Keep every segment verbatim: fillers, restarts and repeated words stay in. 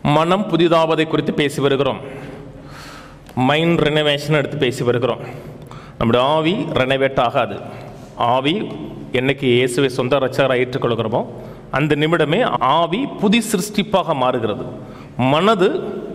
மனம் புதிதாவதை குறித்து பேசி வருகிறோம். மைண்ட் ரெனோவேஷன் எடுத்து பேசி வருகிறோம். நம்முடைய ஆவி ரெனோவேட் ஆகாது. ஆவி என்னைக்கு இயேசுவை சொந்த ரட்சகராக ஏற்றுக்கொள்கிறோமோ அந்த நிமிடமே ஆவி புதி சிருஷ்டிப்பாக மாறுகிறது. மனது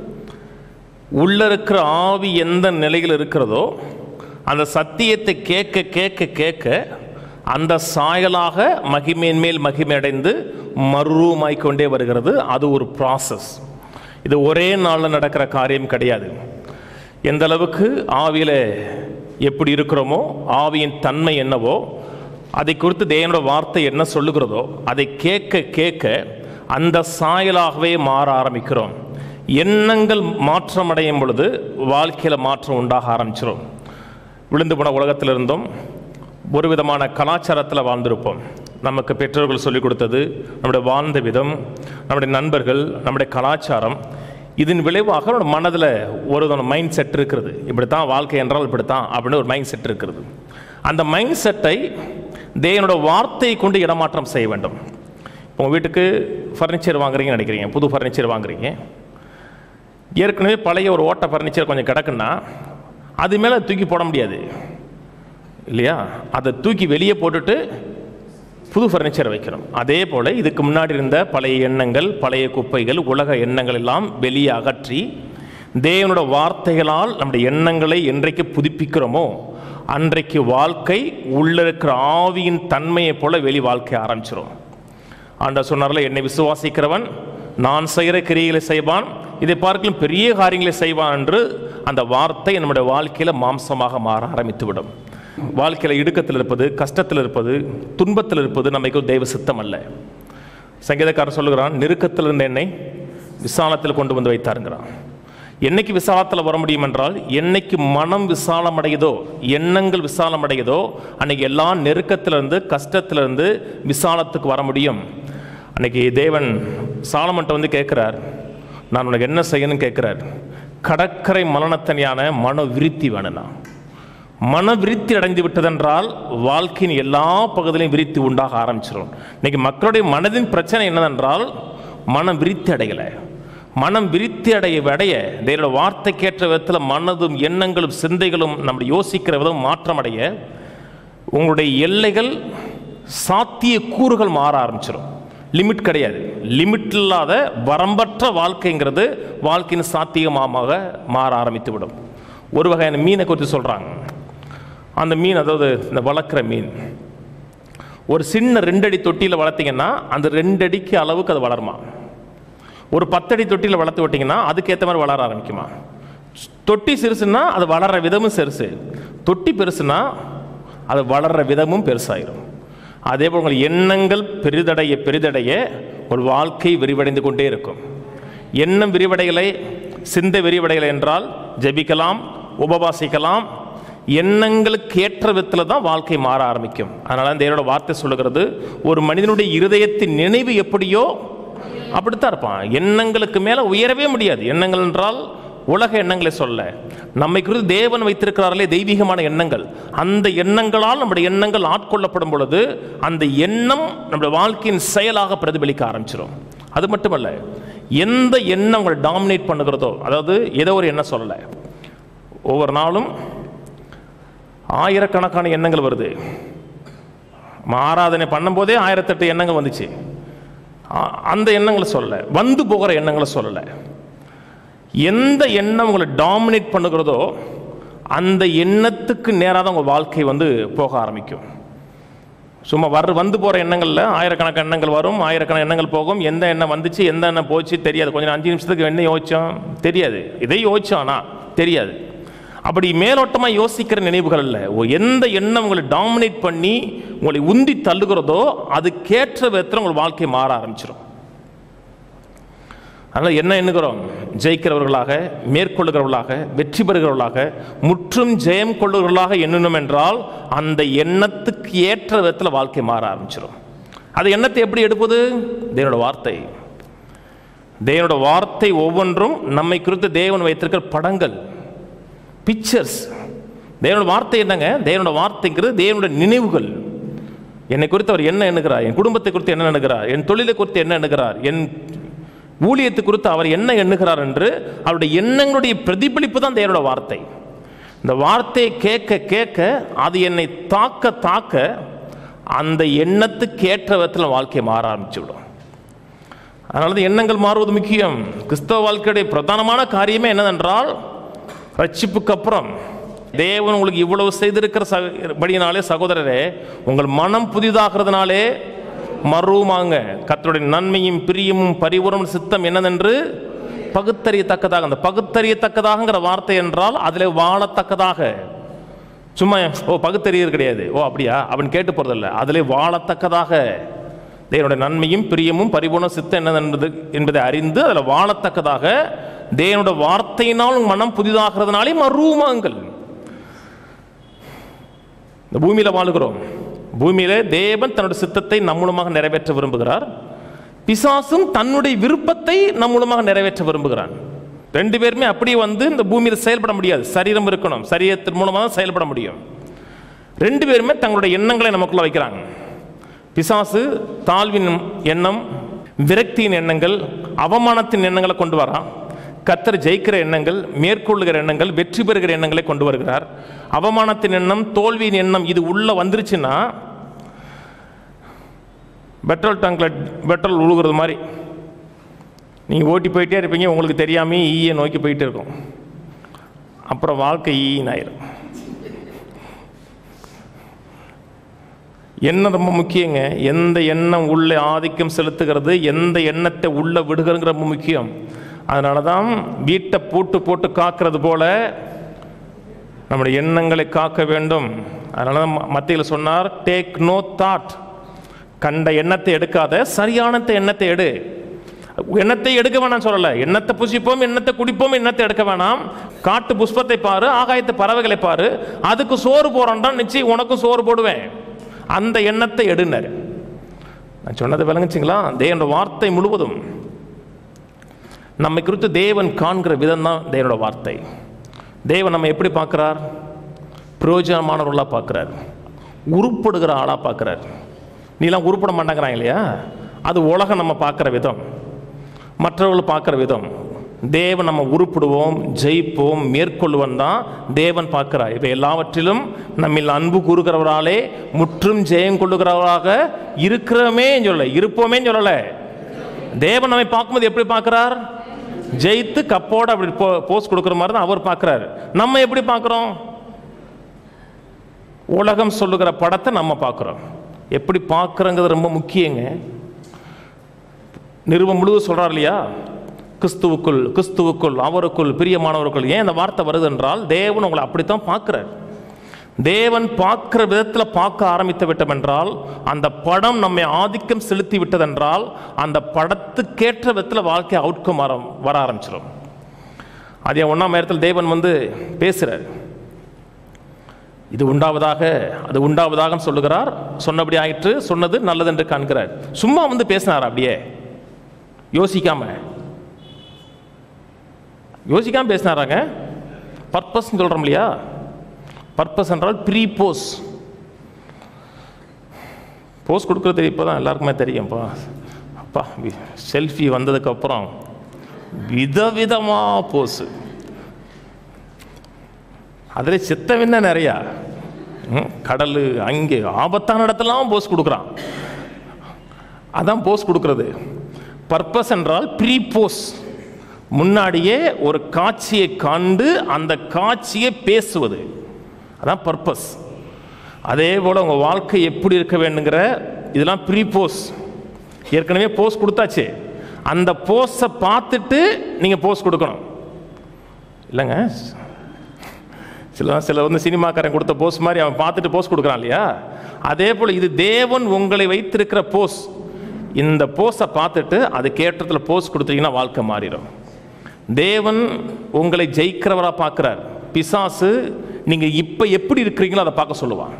உள்ள இருக்கிற ஆவி எந்த நிலையில் இருக்கிறதோ அந்த சத்தியத்தை கேட்க கேட்க கேட்க அந்த சாயலாக மகிமையின் மேல் மகிமை அடைந்து மறுரூபமாய்க்கொண்டே வருகிறது. அது ஒரு ப்ராசஸ். இது ஒரே நாளில் நடக்கிற காரியம் கிடையாது. எந்த அளவுக்கு ஆவியில் எப்படி இருக்கிறோமோ, ஆவியின் தன்மை என்னவோ, அதை குறித்து தேவனோட வார்த்தை என்ன சொல்லுகிறதோ அதை கேட்க கேட்க அந்த சாயலாகவே மாற ஆரம்பிக்கிறோம். எண்ணங்கள் மாற்றம் அடையும் பொழுது வாழ்க்கையில் மாற்றம் உண்டாக ஆரம்பிச்சிடும். விழுந்து போன உலகத்தில் இருந்தும் ஒரு விதமான கலாச்சாரத்தில் வாழ்ந்திருப்போம். நமக்கு பெற்றோர்கள் சொல்லிக் கொடுத்தது, நம்முடைய வாழ்ந்த விதம், நம்முடைய நண்பர்கள், நம்முடைய கலாச்சாரம், இதன் விளைவாக நம்முடைய மனதில் ஒரு மைண்ட் செட் இருக்கிறது. இப்படித்தான் வாழ்க்கை என்றால் இப்படித்தான் அப்படின்னு ஒரு மைண்ட் செட் இருக்கிறது. அந்த மைண்ட் செட்டை தேவனோட வார்த்தையை கொண்டு இடமாற்றம் செய்ய வேண்டும். உங்கள் வீட்டுக்கு ஃபர்னிச்சர் வாங்குறீங்கன்னு நினைக்கிறீங்க, புது ஃபர்னிச்சர் வாங்குறீங்க. ஏற்கனவே பழைய ஒரு ஓட்ட ஃபர்னிச்சர் கொஞ்சம் கிடக்குன்னா அது மேலே தூக்கி போட முடியாது இல்லையா? அதை தூக்கி வெளியே போட்டுட்டு புது ஃபர்னிச்சர் வைக்கணும். அதே போல் இதுக்கு முன்னாடி இருந்த பழைய எண்ணங்கள், பழைய குப்பைகள், உலக எண்ணங்கள் எல்லாம் வெளியே அகற்றி தேவனோட வார்த்தைகளால் நம்முடைய எண்ணங்களை என்றைக்கு புதுப்பிக்கிறோமோ அன்றைக்கு வாழ்க்கை உள்ள இருக்கிற ஆவியின் தன்மையை போல வெளி வாழ்க்கை ஆரம்பிச்சிடும். ஆண்டவர் சொன்னார்ல, என்னை விசுவாசிக்கிறவன் நான் செய்கிற கிரியைகளை செய்வான், இதை பார்க்கலும் பெரிய காரியங்களை செய்வான் என்று அந்த வார்த்தை நம்முடைய வாழ்க்கையில் மாம்சமாக மாற ஆரம்பித்து விடும். வாழ்க்கையில் இடுக்கத்தில் இருப்பது, கஷ்டத்தில் இருப்பது, துன்பத்தில் இருப்பது நமக்கு தெய்வ சித்தம் அல்ல. சங்கீதக்காரன் சொல்லுகிறான், நெருக்கத்தில் இருந்த என்னை விசாலத்தில் கொண்டு வந்து வைத்தாருங்கிறான். என்னைக்கு விசாலத்தில் வர முடியும் என்றால், என்னைக்கு மனம் விசாலம் அடையுதோ, எண்ணங்கள் விசாலம் அடையுதோ, அன்னைக்கு எல்லா நெருக்கத்திலிருந்து கஷ்டத்திலிருந்து விசாலத்துக்கு வர முடியும். அன்னைக்கு தேவன் சாலமன்ட்ட வந்து கேட்குறார், நான் உனக்கு என்ன செய்யணும்னு கேட்குறார். கடற்கரை மலனத்தனியான மன விருத்தி வேணும்னா. மன விருத்தி அடைந்து விட்டதென்றால் வாழ்க்கையின் எல்லா பகுதியிலையும் விருத்தி உண்டாக ஆரம்பிச்சிடும். இன்னைக்கு மக்களுடைய மனதின் பிரச்சனை என்னதென்றால் மனம் விருத்தி அடையலை. மனம் விருத்தி அடைய அடைய தேவனோட வார்த்தைக்கேற்ற விதத்தில் மனதும் எண்ணங்களும் சிந்தைகளும் நம்ம யோசிக்கிற விதம் மாற்றம் அடைய உங்களுடைய எல்லைகள், சாத்திய கூறுகள் மாற ஆரம்பிச்சிடும். லிமிட் கிடையாது. லிமிட் இல்லாத வரம்பற்ற வாழ்க்கைங்கிறது வாழ்க்கையின் சாத்தியமாக மாற ஆரம்பித்து விடும். ஒரு வகையான மீனை குறித்து சொல்கிறாங்க. அந்த மீன், அதாவது இந்த வளர்க்குற மீன், ஒரு சின்ன ரெண்டடி தொட்டியில் வளர்த்திங்கன்னா அந்த ரெண்டடிக்கு அளவுக்கு அது வளருமா? ஒரு பத்தடி தொட்டியில் வளர்த்து விட்டிங்கன்னா அதுக்கேற்ற மாதிரி வளர ஆரம்பிக்குமா? தொட்டி சிறுசுன்னா அது வளர்கிற விதமும் சிறுசு, தொட்டி பெருசுன்னா அது வளர்கிற விதமும் பெருசாயிரும். அதே போல் உங்கள் எண்ணங்கள் பெரிதடைய பெரிதடைய ஒரு வாழ்க்கை விரிவடைந்து கொண்டே இருக்கும். எண்ணம் விரிவடைகளை, சிந்தை விரிவடைகளை என்றால் ஜெபிக்கலாம், உபவாசிக்கலாம். எண்ணங்களுக்கு ஏற்ற விதத்தில் தான் வாழ்க்கை மாற ஆரம்பிக்கும். அதனால தேவனோட வார்த்தை சொல்லுகிறது, ஒரு மனிதனுடைய இருதயத்தின் நினைவு எப்படியோ அப்படித்தான் இருப்பான். எண்ணங்களுக்கு மேலே உயரவே முடியாது. எண்ணங்கள் என்றால் உலக எண்ணங்களை சொல்ல, நம்மை குறித்து தேவன் வைத்திருக்கிறார்களே தெய்வீகமான எண்ணங்கள், அந்த எண்ணங்களால் நம்முடைய எண்ணங்கள் ஆட்கொள்ளப்படும் பொழுது அந்த எண்ணம் நம்முடைய வாழ்க்கையின் செயலாக பிரதிபலிக்க ஆரம்பிச்சிடும். அது மட்டுமல்ல, எந்த எண்ணம் உங்களை டாமினேட் பண்ணுகிறதோ, அதாவது ஏதோ ஒரு எண்ணம் சொல்லலை, ஒவ்வொரு நாளும் ஆயிரக்கணக்கான எண்ணங்கள் வருது. ஆராதனை பண்ணும்போதே ஆயிரத்தெட்டு எண்ணங்கள் வந்துச்சு. அந்த எண்ணங்களை சொல்லலை, வந்து போகிற எண்ணங்களை சொல்லலை. எந்த எண்ணம் உங்களை டாமினேட் பண்ணுகிறதோ அந்த எண்ணத்துக்கு நேராக தான் உங்கள் வாழ்க்கை வந்து போக ஆரம்பிக்கும். சும்மா வர வந்து போகிற எண்ணங்களில் ஆயிரக்கணக்கான எண்ணங்கள் வரும், ஆயிரக்கணக்கான எண்ணங்கள் போகும். எந்த எண்ணம் வந்துச்சு, எந்த எண்ணம் போச்சு தெரியாது. கொஞ்சம் அஞ்சு நிமிஷத்துக்கு என்ன யோசித்தோம் தெரியாது, இதை யோசிச்சோன்னா தெரியாது. அப்படி மேலோட்டமாக யோசிக்கிற நினைவுகள் இல்லை. எந்த எண்ணம் உங்களை டாமினேட் பண்ணி உங்களை உந்தி தள்ளுகிறதோ அதுக்கேற்ற விதத்தில் உங்கள் வாழ்க்கை மாற ஆரம்பிச்சிடும். அதனால் என்ன எண்ணுகிறோம்? ஜெயிக்கிறவர்களாக, மேற்கொள்ளுகிறவர்களாக, வெற்றி பெறுகிறவர்களாக, முற்றும் ஜெயம் கொள்ளுகிறவர்களாக எண்ணணும் என்றால் அந்த எண்ணத்துக்கு ஏற்ற விதத்தில் வாழ்க்கை மாற ஆரம்பிச்சிடும். அது எண்ணத்தை எப்படி எடுப்பது? தேவனோட வார்த்தை. தேவனோட வார்த்தை ஒவ்வொன்றும் நம்மை குறித்து தேவன் வைத்திருக்கிற படங்கள், பிக்சர்ஸ். தேவனோட வார்த்தை என்னங்க? தேவனோட வார்த்தைங்கிறது தேவனோட நினைவுகள். என்னை குறித்து அவர் என்ன எண்ணுகிறார், என் குடும்பத்தை குறித்து என்ன எண்ணுகிறார், என் தொழிலை குறித்து என்ன எண்ணுகிறார், என் ஊழியத்தை குறித்து அவர் என்ன எண்ணுகிறார் என்று அவருடைய எண்ணங்களுடைய பிரதிபலிப்பு தான் தேவனுடைய வார்த்தை. இந்த வார்த்தையை கேட்க கேட்க அது என்னை தாக்க தாக்க அந்த எண்ணத்துக்கு ஏற்ற விதத்தில் வாழ்க்கையை மாற ஆரம்பிச்சு விடும். அதனால தான் எண்ணங்கள் மாறுவது முக்கியம். கிறிஸ்தவ வாழ்க்கையுடைய பிரதானமான காரியமே என்னதென்றால், ரட்சிப்புக்கு அப்புறம் தேவன் உங்களுக்கு இவ்வளவு செய்திருக்கிற படியினாலே சகோதரரே, உங்கள் மனம் புதிதாகிறதுனாலே மறுமாங்க கர்த்தருடைய நன்மையும் பிரியமும் பரிபூரண சித்தம் என்னதென்று பகுத்தறியத்தக்கதாக. அந்த பகுத்தறியத்தக்கதாகங்கிற வார்த்தை என்றால் அதில் வாழத்தக்கதாக. சும்மா ஓ பகுத்தறியது கிடையாது, ஓ அப்படியா அவன் கேட்டு போறதில்லை, அதில் வாழத்தக்கதாக தேவனுடைய நன்மையும் பிரியமும் பரிபூர்ண சித்தம் என்னதென்பது என்பதை அறிந்து அதில் வாழத்தக்கதாக தேவனுடைய வார்த்தையினால் மனம் புதிதாகிறதுனாலே மறுமாங்கள். இந்த பூமியில வாழுகிறோம். பூமியில தேவன் தன்னுடைய சித்தத்தை நம் மூலமாக நிறைவேற்ற விரும்புகிறார். பிசாசும் தன்னுடைய விருப்பத்தை நம் மூலமாக நிறைவேற்ற விரும்புகிறான். ரெண்டு பேருமே அப்படியே வந்து இந்த பூமியில செயல்பட முடியாது. சரீரம் இருக்கணும், சரீரத்தின் மூலமாக தான் செயல்பட முடியும். ரெண்டு பேருமே தங்களுடைய எண்ணங்களை நமக்குள்ள வைக்கிறாங்க. பிசாசு தாழ்வின் எண்ணம், விரக்தியின் எண்ணங்கள், அவமானத்தின் எண்ணங்களை கொண்டு வரான். கர்த்தர் ஜெயிக்கிற எண்ணங்கள், மேற்கொள்ளுகிற எண்ணங்கள், வெற்றி பெறுகிற எண்ணங்களை கொண்டு வருகிறார். அவமானத்தின் எண்ணம், தோல்வியின் எண்ணம் இது உள்ள வந்துருச்சுன்னா பெட்ரோல் டேங்க்ல பெட்ரோல் உழுகிறது மாதிரி நீங்கள் ஓட்டி போயிட்டே இருப்பீங்க, உங்களுக்கு தெரியாமே ஈயை நோக்கி போயிட்டே இருக்கும். அப்புறம் வாழ்க்கை ஈன்னு ஆயிரும். எண்ணம் ரொம்ப முக்கியங்க. எந்த எண்ணம் உள்ளே ஆதிக்கம் செலுத்துகிறது, எந்த எண்ணத்தை உள்ள விடுகிறது ரொம்ப முக்கியம். அதனால தான் வீட்டை போட்டு போட்டு காக்கிறது போல நம்முடைய எண்ணங்களை காக்க வேண்டும். அதனால தான் மத்தியில் சொன்னார், டேக் நோ தாட். கண்ட எண்ணத்தை எடுக்காத, சரியான எண்ணத்தை எடு. எண்ணத்தை எடுக்க வேணாம் சொல்லலை, எண்ணத்தை புசிப்போம், எண்ணத்தை குடிப்போம், எண்ணத்தை எடுக்க வேணாம். காட்டு புஷ்பத்தை பாரு, ஆகாயத்து பறவைகளை பாரு, அதுக்கு சோறு போறோம்டா, நிச்சயம் உனக்கும் சோறு போடுவேன். அந்த எண்ணத்தை எடுனர். நான் சொன்னதை விளங்குச்சிங்களா? தேவனுடைய வார்த்தை முழுவதும் நம்மை குறித்து தேவன் காண்கிற விதம் தான் தேவனோட வார்த்தை. தேவன் நம்ம எப்படி பார்க்கிறார்? பிரயோஜனமானவர்களாக பார்க்கிறார், உருப்படுகிற ஆளாக பார்க்கிறார். நீலாம் உருப்பட மாட்டாங்கிறாங்க இல்லையா, அது உலகம் நம்ம பார்க்குற விதம், மற்றவர்கள் பார்க்குற விதம். தேவன் நம்ம உருப்படுவோம், ஜெயிப்போம், மேற்கொள்ளுவோம் தான் தேவன் பார்க்கிறார். இவை எல்லாவற்றிலும் நம்மில் அன்பு கூறுகிறவராலே முற்றும் ஜெயம் கொள்ளுகிறவராக இருக்கிறோமே சொல்லலை, இருப்போமே சொல்லலை. தேவன் நம்மை பார்க்கும்போது எப்படி பார்க்கிறார்? ஜெயித்து கப்போட அப்படி போஸ்ட் கொடுக்குற மாதிரி தான் அவர் பார்க்கிறார். நம்ம எப்படி பார்க்குறோம்? உலகம் சொல்லுகிற படத்தை நம்ம பார்க்குறோம். எப்படி பார்க்குறங்கிறது ரொம்ப முக்கியங்க. நிருபம் முழுவதும் சொல்றார் இல்லையா, கிறிஸ்துவுக்குள் கிறிஸ்துவுக்குள் அவருக்குள் பிரியமானவருக்குள். ஏன் அந்த வார்த்தை வருது என்றால், தேவன் உங்களை அப்படித்தான் பார்க்கிறார். தேவன் பார்க்கிற விதத்தில் பார்க்க ஆரம்பித்து விட்டோம் என்றால், அந்த படம் நம்மை ஆதிக்கம் செலுத்தி விட்டதென்றால், அந்த படத்துக்கேற்ற விதத்தில் வாழ்க்கை அவுட்கம் வர வர ஆரம்பிச்சிடும். அதே ஒன்றாம் நேரத்தில் தேவன் வந்து பேசுகிறார், இது உண்டாவதாக அது உண்டாவதாக சொல்லுகிறார். சொன்னபடி ஆயிற்று, சொன்னது நல்லது என்று காண்கிறார். சும்மா வந்து பேசினார், அப்படியே யோசிக்காம யோசிக்காம பேசினாராங்க. பர்பஸ் சொல்றோம் இல்லையா, பர்பஸ் என்றால் ப்ரீ போஸ். போஸ் கொடுக்குறது இப்போ தான் எல்லாருக்குமே தெரியும்ப்பா. அப்பா செல்ஃபி வந்ததுக்கப்புறம் விதவிதமாக போஸு, அதில் சித்தம் தான் நிறையா. கடல் அங்கே ஆபத்தான இடத்துலாம் போஸ் கொடுக்குறான். அதான் போஸ் கொடுக்கறது. பர்பஸ் என்றால் ப்ரீ போஸ், முன்னாடியே ஒரு காட்சியை கண்டு அந்த காட்சியை பேசுவது, அதான் பர்பஸ். அதே போல் உங்கள் வாழ்க்கை எப்படி இருக்க வேண்டுங்கிற இதெல்லாம் ப்ரீ போஸ். ஏற்கனவே போஸ் கொடுத்தாச்சு, அந்த போஸை பார்த்துட்டு நீங்கள் போஸ் கொடுக்கணும் இல்லைங்க. சில சில வந்து சினிமாக்காரன் கொடுத்த போஸ் மாதிரி அவன் பார்த்துட்டு போஸ் கொடுக்குறான் இல்லையா, அதே போல் இது தேவன் உங்களை வைத்திருக்கிற போஸ். இந்த போஸை பார்த்துட்டு அது கேட்டத்தில் போஸ் கொடுத்தீங்கன்னா வாழ்க்கை மாறிடும். தேவன் உங்களை ஜெயிக்கிறவராக பார்க்குறார். பிசாசு நீங்கள் இப்போ எப்படி இருக்கிறீங்களோ அதை பார்க்க சொல்லுவான்.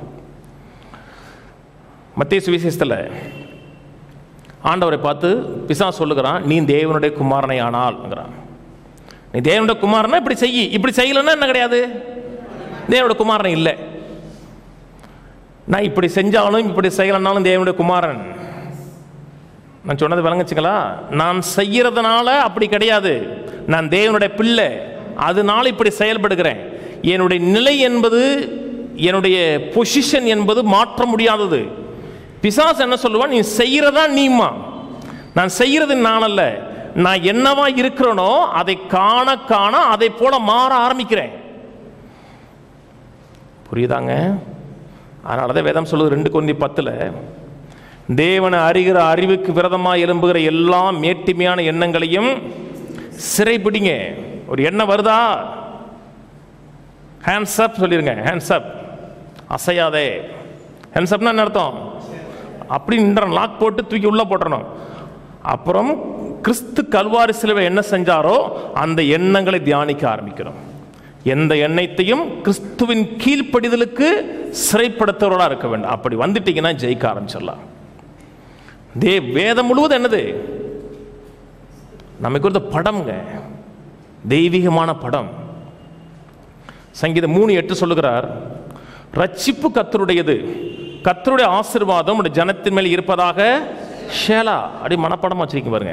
மத்தேயு சுவிசேஷத்தில் ஆண்டவரை பார்த்து பிசாசு சொல்லுகிறான், நீ தேவனுடைய குமாரனை ஆனால்ங்கிறான். நீ தேவனுடைய குமாரனா இப்படி செய்யி, இப்படி செய்யலன்னா என்ன கிடையாது, தேவனுடைய குமாரன் இல்லை. நான் இப்படி செஞ்சாலும் இப்படி செய்யலனாலும் தேவனுடைய குமாரன். நான் சொன்னது விளங்குச்சுங்களா? நான் செய்யறதுனால அப்படி கிடையாது. நான் தேவனுடைய பிள்ளை, அதனால இப்படி செயல்படுகிறேன். என்னுடைய நிலை என்பது, என்னுடைய பொசிஷன் என்பது மாற்ற முடியாதது. பிசாசு என்ன சொல்லுவான்? நீ செய்யறதா நீமா. நான் செய்யறது நான் அல்ல, நான் என்னவா இருக்கிறேனோ அதை காண காண அதை போல மாற ஆரம்பிக்கிறேன். புரியுதாங்க? அதனாலதான் வேதம் சொல்லுது ரெண்டு கொரிந்தியர் பத்துல, தேவனை அறிகிற அறிவுக்கு விரதமாக எழும்புகிற எல்லா மேட்டிமையான எண்ணங்களையும் சிறைப்பிடிங்க. ஒரு எண்ணம் வருதா, ஹேண்ட்ஸ் அப் சொல்லிருங்க. Hands up, அசையாதே. ஹேண்ட்ஸ் அப்னா என்ன அர்த்தம்? அப்படி நின்ற லாக் போட்டு தூக்கி உள்ள போட்டணும். அப்புறம் கிறிஸ்து கல்வாரி சிலுவை என்ன செஞ்சாரோ அந்த எண்ணங்களை தியானிக்க ஆரம்பிக்கணும். எந்த எண்ணத்தையும் கிறிஸ்துவின் கீழ்ப்படிதலுக்கு சிறைப்படுத்துவர்களா இருக்க வேண்டும். அப்படி வந்துட்டீங்கன்னா ஜெயிக்க ஆரம்பிச்சிடலாம். தே வேதம் முழுவதும் என்னது? நமக்கு ஒரு படம்ங்க, தெய்வீகமான படம். சங்கீதம் மூணு எட்டு சொல்லுகிறார், ரட்சிப்பு கர்த்தருடையது, கர்த்தருடைய ஆசீர்வாதம் உடைய ஜனத்தின் மேல் இருப்பதாக. ஷேலா அப்படி மனப்படமா வச்சிருக்கீங்க பாருங்க.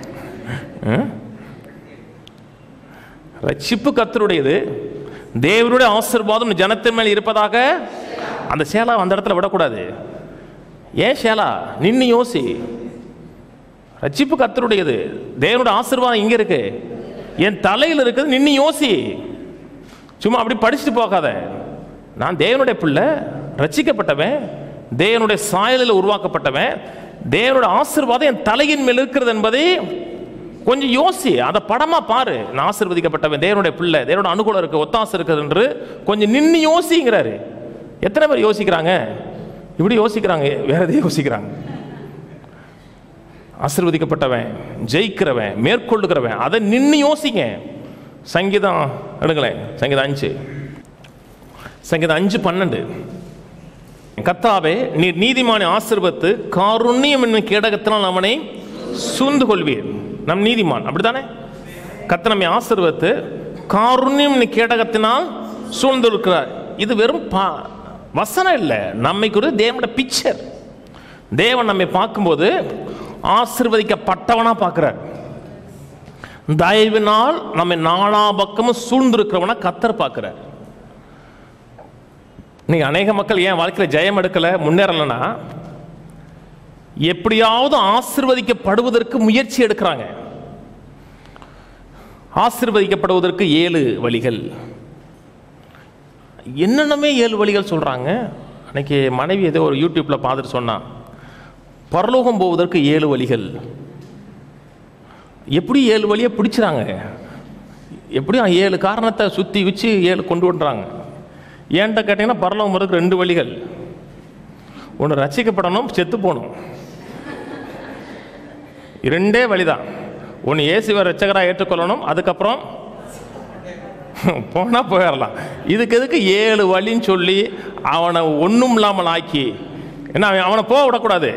ரட்சிப்பு கர்த்தருடையது, தேவனுடைய ஆசீர்வாதம் ஜனத்தின் மேல் இருப்பதாக. அந்த ஷேலா அந்த இடத்துல விடக்கூடாது. ஏன் ஷேலா? நின்னு யோசி. ரட்சிப்பு கர்த்தருடையது, தேவனுடைய ஆசீர்வாதம் இங்க இருக்கு, என் தலையில் இருக்குது. நின்னு யோசி. சும்மா அப்படி படிச்சுட்டு போகாத. நான் தேவனுடைய பிள்ளை, ரட்சிக்கப்பட்டவன், தேவனுடைய சாயலில் உருவாக்கப்பட்டவன், தேவனுடைய ஆசீர்வாதம் என் தலையின் மேல் இருக்கிறது என்பதை கொஞ்சம் யோசி. அதை படமா பாரு. நான் ஆசீர்வதிக்கப்பட்டவன், தேவனுடைய பிள்ளை, தேவனுடைய அனுகூலம் இருக்கு, ஒத்தாசை இருக்குது என்று கொஞ்சம் நின்று யோசிங்கிறாரு. எத்தனை பேர் யோசிக்கிறாங்க? இப்படி யோசிக்கிறாங்க, வேற எதையும் யோசிக்கிறாங்க. ஆசீர்வதிக்கப்பட்டவன், ஜெயிக்கிறவன், மேற்கொள்ளுகிறவன், அதை நின்று யோசிங்க. சங்கீதம் எடுங்களேன், சங்கீதம் அஞ்சு சங்கீதம் அஞ்சு பன்னெண்டு கர்த்தாவே, நீர் நீதிமானை ஆசீர்வதித்து காருண்யம் என்னும் கேடகத்தினால் அவனை சூழ்ந்து கொள்வீர். நம் நீதிமான் அப்படித்தானே? கர்த்தர் நம்மை ஆசீர்வதித்து காருண்யம் என்னும் கேடகத்தினால் சூழ்ந்து இருக்கிறார். இது வெறும் வசனம் இல்லை, நம்மைக்கு ஒரு தேவனுடைய பிக்சர். தேவன் நம்மை பார்க்கும்போது ஆசீர்வதிக்கப்பட்டவனா பார்க்கிறார். தயவினால் நம்மை நாலா பக்கமும் சூழ்ந்திருக்கிறவனா கர்த்தர் பார்க்கிறார். நீங்க அநேக மக்கள் ஏன் வாழ்க்கையில் ஜெயம் எடுக்கல, முன்னேறலன்னா, எப்படியாவது ஆசீர்வதிக்கப்படுவதற்கு முயற்சி எடுக்கிறாங்க. ஆசீர்வதிக்கப்படுவதற்கு ஏழு வழிகள், என்னென்னமே ஏழு வழிகள் சொல்றாங்க. அன்னைக்கு மனைவி ஏதோ ஒரு யூடியூப்ல பார்த்துட்டு சொன்னா, பரலோகம் போவதற்கு ஏழு வழிகள். எப்படி ஏழு வழியை பிடிச்சாங்க, எப்படியும் ஏழு காரணத்தை சுத்தி வச்சு ஏழு கொண்டு வந்துறாங்க. ஏன்ட்ட கேட்டீங்கன்னா, பரலோகம் போறதுக்கு ரெண்டு வழிகள். ஒன்று ரட்சிக்கப்படணும், செத்து போகணும். இரண்டே வழிதான். ஒன்று இயேசுவை ரட்சகராக ஏற்றுக்கொள்ளணும், அதுக்கப்புறம் போனால் போயிடலாம். இதுக்கு எதுக்கு ஏழு வழின்னு சொல்லி அவனை ஒன்றும் இல்லாமல் ஆக்கி, என்ன அவனை போக விடக்கூடாது.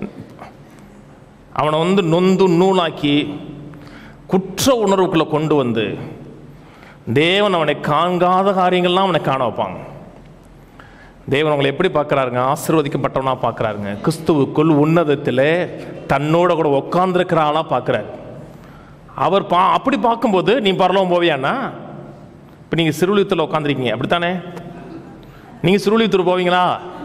அவனை வந்து நொந்து நூலாக்கி குற்ற உணர்வுக்குள்ளே கொண்டு வந்து தேவன் அவனை காண்காத காரியங்கள்லாம் அவனை காண வைப்பாங்க. தேவன் அவங்களை எப்படி பார்க்குறாருங்க? ஆசீர்வதிக்கப்பட்டவனா பார்க்குறாருங்க. கிறிஸ்துவுக்குள் உன்னதத்தில் தன்னோட கூட உட்கார்ந்துருக்கிற ஆளாக பார்க்குறாரு. அவர் பா அப்படி பார்க்கும்போது நீ பரலோகம் போவியாண்ணா? இப்போ நீங்கள் சிறுவில்லிபுத்தூரில் உட்காந்துருக்கீங்க, அப்படித்தானே? நீங்கள் சிறுவில்லிபுத்தூர் போவீங்களா?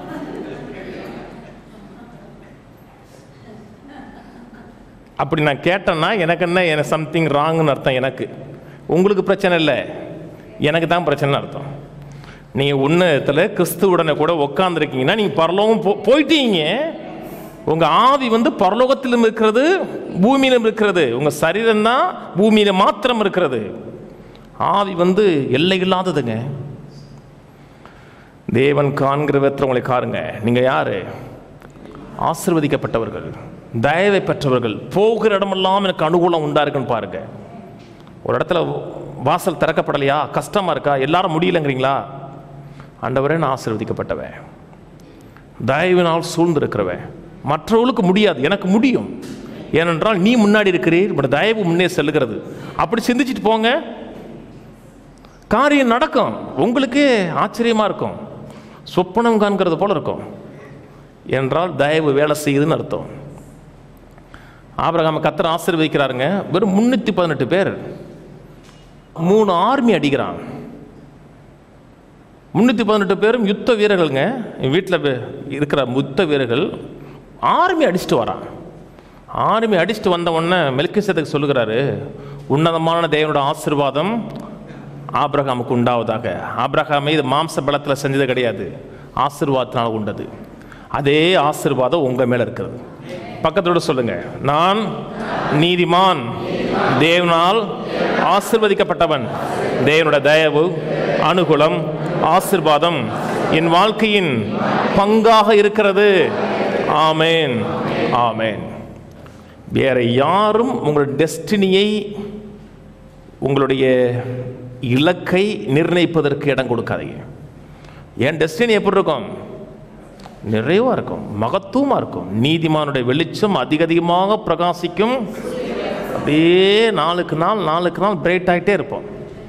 அப்படி நான் கேட்டேன்னா எனக்கு என்ன, எனக்கு சம்திங் ராங்குன்னு அர்த்தம். எனக்கு உங்களுக்கு பிரச்சனை இல்லை, எனக்கு தான் பிரச்சனை அர்த்தம். நீங்கள் உன்னதத்தில் கிறிஸ்துவுடனே கூட உட்காந்துருக்கீங்கன்னா நீங்கள் பரலோகம் போ போயிட்டீங்க. உங்கள் ஆவி வந்து பரலோகத்திலும் இருக்கிறது, பூமியிலும் இருக்கிறது. உங்கள் சரீரம் தான் பூமியில் மாத்திரம் இருக்கிறது. ஆவி வந்து எல்லை இல்லாததுங்க. தேவன் காண்கிற விதத்தில் உங்களை காருங்க. நீங்கள் யாரு? ஆசீர்வதிக்கப்பட்டவர்கள், தயவை பெற்றவர்கள். போகிற இடமெல்லாம் எனக்கு அனுகூலம் உண்டா இருக்குன்னு பாருங்க. ஒரு இடத்துல வாசல் திறக்கப்படலையா, கஷ்டமா இருக்கா, எல்லாரும் முடியலங்கிறீங்களா? ஆண்டவரே, நான் ஆசீர்வதிக்கப்பட்டவன், தயவினால் சூழ்ந்திருக்கிறவன். மற்றவர்களுக்கு முடியாது, எனக்கு முடியும். ஏனென்றால் நீ முன்னாடி இருக்கிறீர், பட் தயவு முன்னே செல்லுகிறது. அப்படி சிந்திச்சுட்டு போங்க, காரியம் நடக்கும். உங்களுக்கு ஆச்சரியமா இருக்கும், சொப்பனம் காண்கிறது போல இருக்கும். என்றால் தயவு வேலை செய்யுதுன்னு அர்த்தம். ஆபிரகாமை கர்த்தர் ஆசீர்வதிக்கிறாருங்க. வெறும் முன்னூற்றி பதினெட்டு பேர், மூணு ஆர்மி அடிக்கிறான். முன்னூற்றி பதினெட்டு பேரும் யுத்த வீரர்கள்ங்க. வீட்டில் இருக்கிற யுத்த வீரர்கள் ஆர்மி அடிச்சுட்டு வரான். ஆர்மி அடிச்சுட்டு வந்த உடனே மெல்கிசேதேக்கு சொல்லுகிறாரு, உன்னதமான தேவனோட ஆசீர்வாதம் ஆபிரகாமுக்கு உண்டாவதாக. ஆபிரகாமை இது மாம்ச பலத்தில் செஞ்சது கிடையாது, ஆசீர்வாதத்தினால் உண்டது. அதே ஆசீர்வாதம் உங்கள் மேலே இருக்கிறது. பக்கத்தோடு சொல்லுங்க, நான் நீதிமான், தேவனால் ஆசீர்வதிக்கப்பட்டவன். தேவனோட தயவு, அனுகூலம், ஆசீர்வாதம் என் வாழ்க்கையின் பங்காக இருக்கிறது. ஆமேன், ஆமேன். வேற யாரும் உங்களுடைய டெஸ்டினியை, உங்களுடைய இலக்கை நிர்ணயிப்பதற்கு இடம் கொடுக்காதீங்க. என் டெஸ்டினி எப்படி இருக்கும்? நிறைவாக இருக்கும், மகத்துவமாக இருக்கும். நீதிமானுடைய வெளிச்சம் அதிக அதிகமாக பிரகாசிக்கும். அப்படியே நாளுக்கு நாள் நாளுக்கு நாள் பிரைட் ஆகிட்டே இருப்போம்.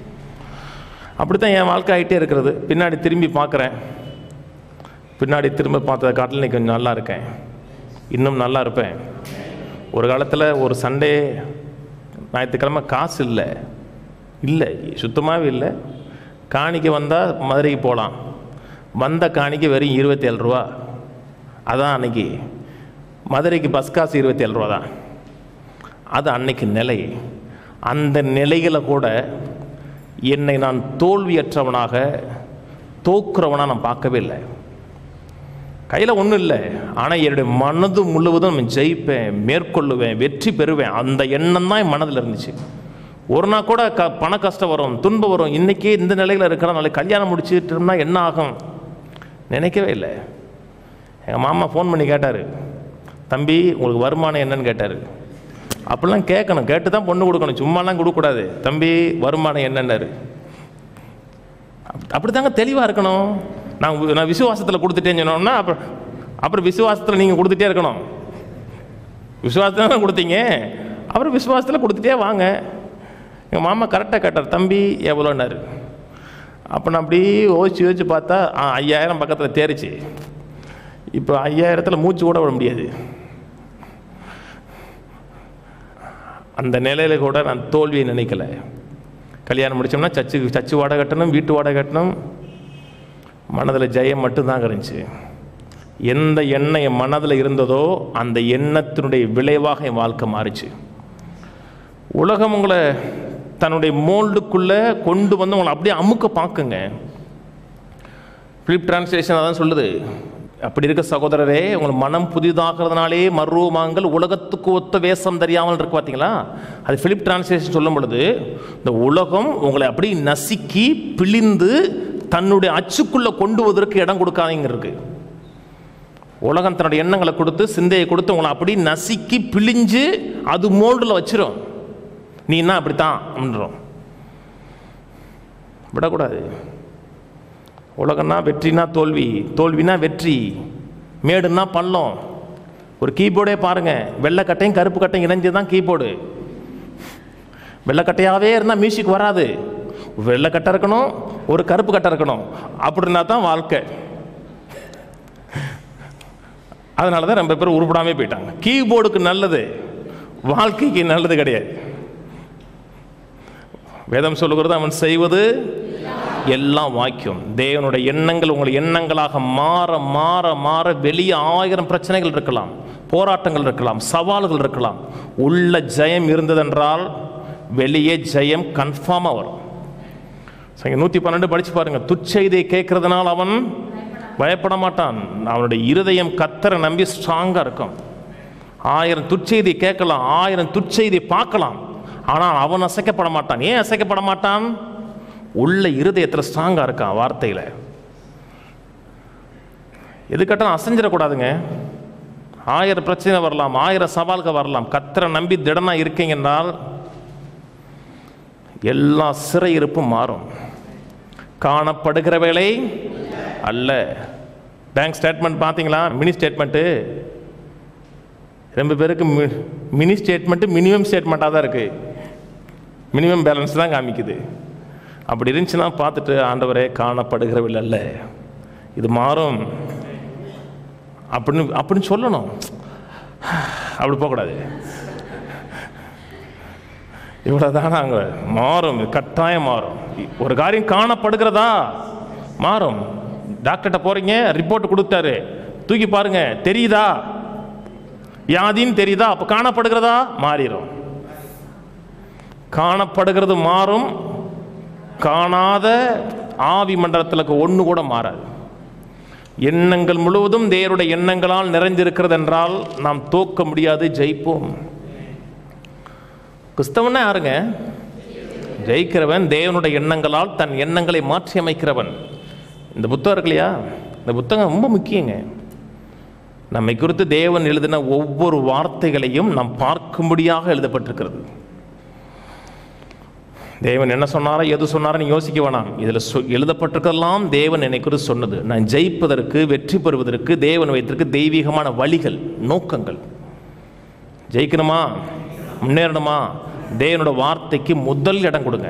அப்படி தான் என் வாழ்க்கை ஆகிட்டே இருக்கிறது. பின்னாடி திரும்பி பார்க்குறேன், பின்னாடி திரும்ப பார்த்ததை காட்டில் இன்னைக்கு கொஞ்சம் நல்லா இருக்கேன், இன்னும் நல்லா இருப்பேன். ஒரு காலத்தில் ஒரு சண்டே ஞாயிற்றுக்கிழமை காசு இல்லை இல்லை சுத்தமாகவே இல்லை. காணிக்கை வந்தால் மதுரைக்கு போகலாம், வந்த காணிக்கை வெறும் இருபத்தி ஏழு ரூபா. அதான் அன்னைக்கு மதுரைக்கு பஸ் காசு இருபத்தி ஏழு ரூபா தான். அது அன்னைக்கு நிலை. அந்த நிலையில் கூட என்னை நான் தோல்வியற்றவனாக, தோக்குறவனாக நான் பார்க்கவே இல்லை. கையில் ஒன்றும் இல்லை, ஆனால் என்னுடைய மனது முழுவதும் நான் ஜெயிப்பேன், மேற்கொள்ளுவேன், வெற்றி பெறுவேன். அந்த எண்ணம் தான் என் மனதில் இருந்துச்சு. ஒரு நாள் கூட க பண கஷ்டம் வரும், துன்பம் வரும், இன்றைக்கே இந்த நிலையில் இருக்கிற நாளைக்கு கல்யாணம் முடிச்சுட்டோம்னா என்ன ஆகும் நினைக்கவே இல்லை. எங்கள் மாமா ஃபோன் பண்ணி கேட்டார், தம்பி உங்களுக்கு வருமானம் என்னன்னு கேட்டார். அப்படிலாம் கேட்கணும், கேட்டு தான் பொண்ணு கொடுக்கணும், சும்மாலாம் கொடுக்கக்கூடாது. தம்பி வருமானம் என்னன்னாரு. அப்படி தாங்க தெளிவாக இருக்கணும். நான் நான் விசுவாசத்தில் கொடுத்துட்டேன்னு சொன்னோம்னா அப்புறம் அப்புறம் விசுவாசத்தில் நீங்கள் கொடுத்துட்டே இருக்கணும். விசுவாசத்தில் தான் கொடுத்தீங்க, அப்புறம் விசுவாசத்தில் கொடுத்துட்டே வாங்க. எங்கள் மாமா கரெக்டாக கேட்டார், தம்பி எவ்வளோன்னாரு. அப்போ நான் அப்படி யோசிச்சு யோசிச்சு பார்த்தா ஆ ஐயாயிரம் பக்கத்தில் தேரிச்சு. இப்போ ஐயாயிரத்தில் மூச்சு கூட விட முடியாது. அந்த நிலையில் கூட நான் தோல்வியை நினைக்கல. கல்யாணம் முடித்தோம்னா சர்ச்சு சர்ச்சு வாடகை கட்டணும், வீட்டு வாடகை கட்டணும், மனதில் ஜெயம் மட்டும்தாங்க இருந்துச்சு. எந்த எண்ணம் என் மனதில் இருந்ததோ அந்த எண்ணத்தினுடைய விளைவாக என் வாழ்க்கை மாறிச்சு. உலகம் உங்களை தன்னுடைய மோல்டுக்குள்ளே கொண்டு வந்து உங்களை அப்படியே அமுக்க பார்க்குங்க. ஃபிலிப் டிரான்ஸ்லேஷன் அதான் சொல்லுது, அப்படி இருக்க சகோதரரே, உங்கள் மனம் புதிதாகிறதுனாலே மர்வமாங்கள் உலகத்துக்கு ஒத்த வேஷம் தெரியாமல் இருக்கு. பார்த்தீங்களா, அது ஃபிலிப் டிரான்ஸ்லேஷன் சொல்லும் பொழுது இந்த உலகம் உங்களை அப்படி நசுக்கி பிழிந்து தன்னுடைய அச்சுக்குள்ளே கொண்டு வருவதற்கு இடம் கொடுக்காதீங்க இருக்கு. உலகம் தன்னுடைய எண்ணங்களை கொடுத்து சிந்தையை கொடுத்து உங்களை அப்படி நசுக்கி பிழிஞ்சு அது மோல்டில் வச்சிரும். நீ என்ன அப்படித்தான் அப்படின்றோம். விடக்கூடாது. உலகம்னா வெற்றினா தோல்வி, தோல்வினா வெற்றி, மேடுனா பள்ளம். ஒரு கீபோர்டே பாருங்கள், வெள்ளைக்கட்டையும் கருப்பு கட்டையும் இணைஞ்சு தான் கீபோர்டு. வெள்ளைக்கட்டையாகவே இருந்தால் மியூசிக் வராது. வெள்ளைக்கட்டை இருக்கணும், ஒரு கருப்பு கட்டை இருக்கணும், அப்படின்னா தான் வாழ்க்கை. அதனால தான் ரொம்ப பேர் உருப்படாமே போயிட்டாங்க. கீபோர்டுக்கு நல்லது, வாழ்க்கைக்கு நல்லது கிடையாது. வேதம் சொல்லுகிறது, அவன் செய்வது எல்லாம் வாக்கியம். தேவனுடைய எண்ணங்கள் உங்கள் எண்ணங்களாக மாற மாற மாற வெளியே ஆயிரம் பிரச்சனைகள் இருக்கலாம், போராட்டங்கள் இருக்கலாம், சவால்கள் இருக்கலாம். உள்ள ஜெயம் இருந்ததென்றால் வெளியே ஜெயம் கன்ஃபார்மாக வரும். நூற்றி பன்னெண்டு படிச்சு பாருங்க. துச்செய்தியை கேட்கறதுனால அவன் பயப்பட மாட்டான். அவனுடைய இருதயம் கர்த்தரை நம்பி ஸ்ட்ராங்காக இருக்கும். ஆயிரம் துச்செய்தி கேட்கலாம், ஆயிரம் துச்செய்தி பார்க்கலாம், ஆனால் அவன் அசைக்கப்பட மாட்டான். ஏன் அசைக்கப்பட மாட்டான்? உள்ள இருதயத்தில் ஸ்ட்ராங்காக இருக்கான். வார்த்தையில் எது கேட்டாலும் அசைஞ்சிடக்கூடாதுங்க. ஆயிரம் பிரச்சனை வரலாம், ஆயிரம் சவால்கள் வரலாம். கர்த்தரை நம்பி திடனாக இருக்கீங்கன்னால் எல்லா சிறையிருப்பும் மாறும். காணப்படுகிற வேலை அல்ல. பேங்க் ஸ்டேட்மெண்ட் பார்த்தீங்களா? மினி ஸ்டேட்மெண்ட்டு ரொம்ப பேருக்கு மினி ஸ்டேட்மெண்ட்டு மினிமம் ஸ்டேட்மெண்ட்டாக தான் இருக்குது. மினிமம் பேலன்ஸ் தான் காமிக்குது. அப்படி இருந்துச்சுன்னா பார்த்துட்டு, ஆண்டவரே காணப்படுகிறவில்லை அல்ல, இது மாறும் அப்படின்னு அப்படின்னு சொல்லணும். அப்படி போகக்கூடாது. இவ்வளோதான். நாங்கள் மாறும், கட்டாயம் மாறும். ஒரு காரியம் காணப்படுகிறதா மாறும். டாக்டர்கிட்ட போகிறீங்க, ரிப்போர்ட் கொடுத்தாரு, தூக்கி பாருங்க, தெரியுதா வியாதின்னு தெரியுதா? அப்போ காணப்படுகிறதா மாறிடும். காணப்படுகிறது மாறும், காணாத ஆவி மண்டலத்தில் ஒன்று கூட மாறாது. எண்ணங்கள் முழுவதும் தேவனுடைய எண்ணங்களால் நிறைந்திருக்கிறது என்றால் நாம் தோற்க முடியாது, ஜெயிப்போம். கிறிஸ்தவனா யாருங்க? ஜெயிக்கிறவன் தேவனுடைய எண்ணங்களால் தன் எண்ணங்களை மாற்றி அமைக்கிறவன். இந்த புத்தகம் இருக்கு இல்லையா, இந்த புத்தகம் ரொம்ப முக்கியங்க. நம்மை குறித்து தேவன் எழுதின ஒவ்வொரு வார்த்தைகளையும் நாம் பார்க்கும்படியாக எழுதப்பட்டிருக்கிறது. தேவன் என்ன சொன்னாரோ எது சொன்னாரோ நீ யோசிக்க வேணாம். இதில் சொ எழுதப்பட்டிருக்கெல்லாம் தேவன் என்னை குறித்து சொன்னது. நான் ஜெயிப்பதற்கு, வெற்றி பெறுவதற்கு தேவன் வைத்திருக்க தெய்வீகமான வழிகள், நோக்கங்கள். ஜெயிக்கணுமா, முன்னேறணுமா, தேவனோட வார்த்தைக்கு முதல் இடம் கொடுங்க.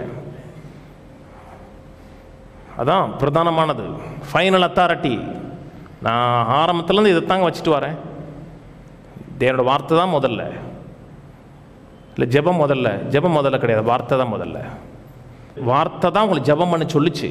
அதான் பிரதானமானது, ஃபைனல் அத்தாரிட்டி. நான் ஆரம்பத்துலேருந்து இதை தாங்க வச்சுட்டு வரேன். தேவனோட வார்த்தை தான் முதல்ல, இல்லை ஜெபம் முதல்ல. ஜெபம் முதல்ல கிடையாது, வார்த்தை தான் முதல்ல. வார்த்தை தான் உங்களுக்கு ஜெபம் பண்ண சொல்லிச்சு.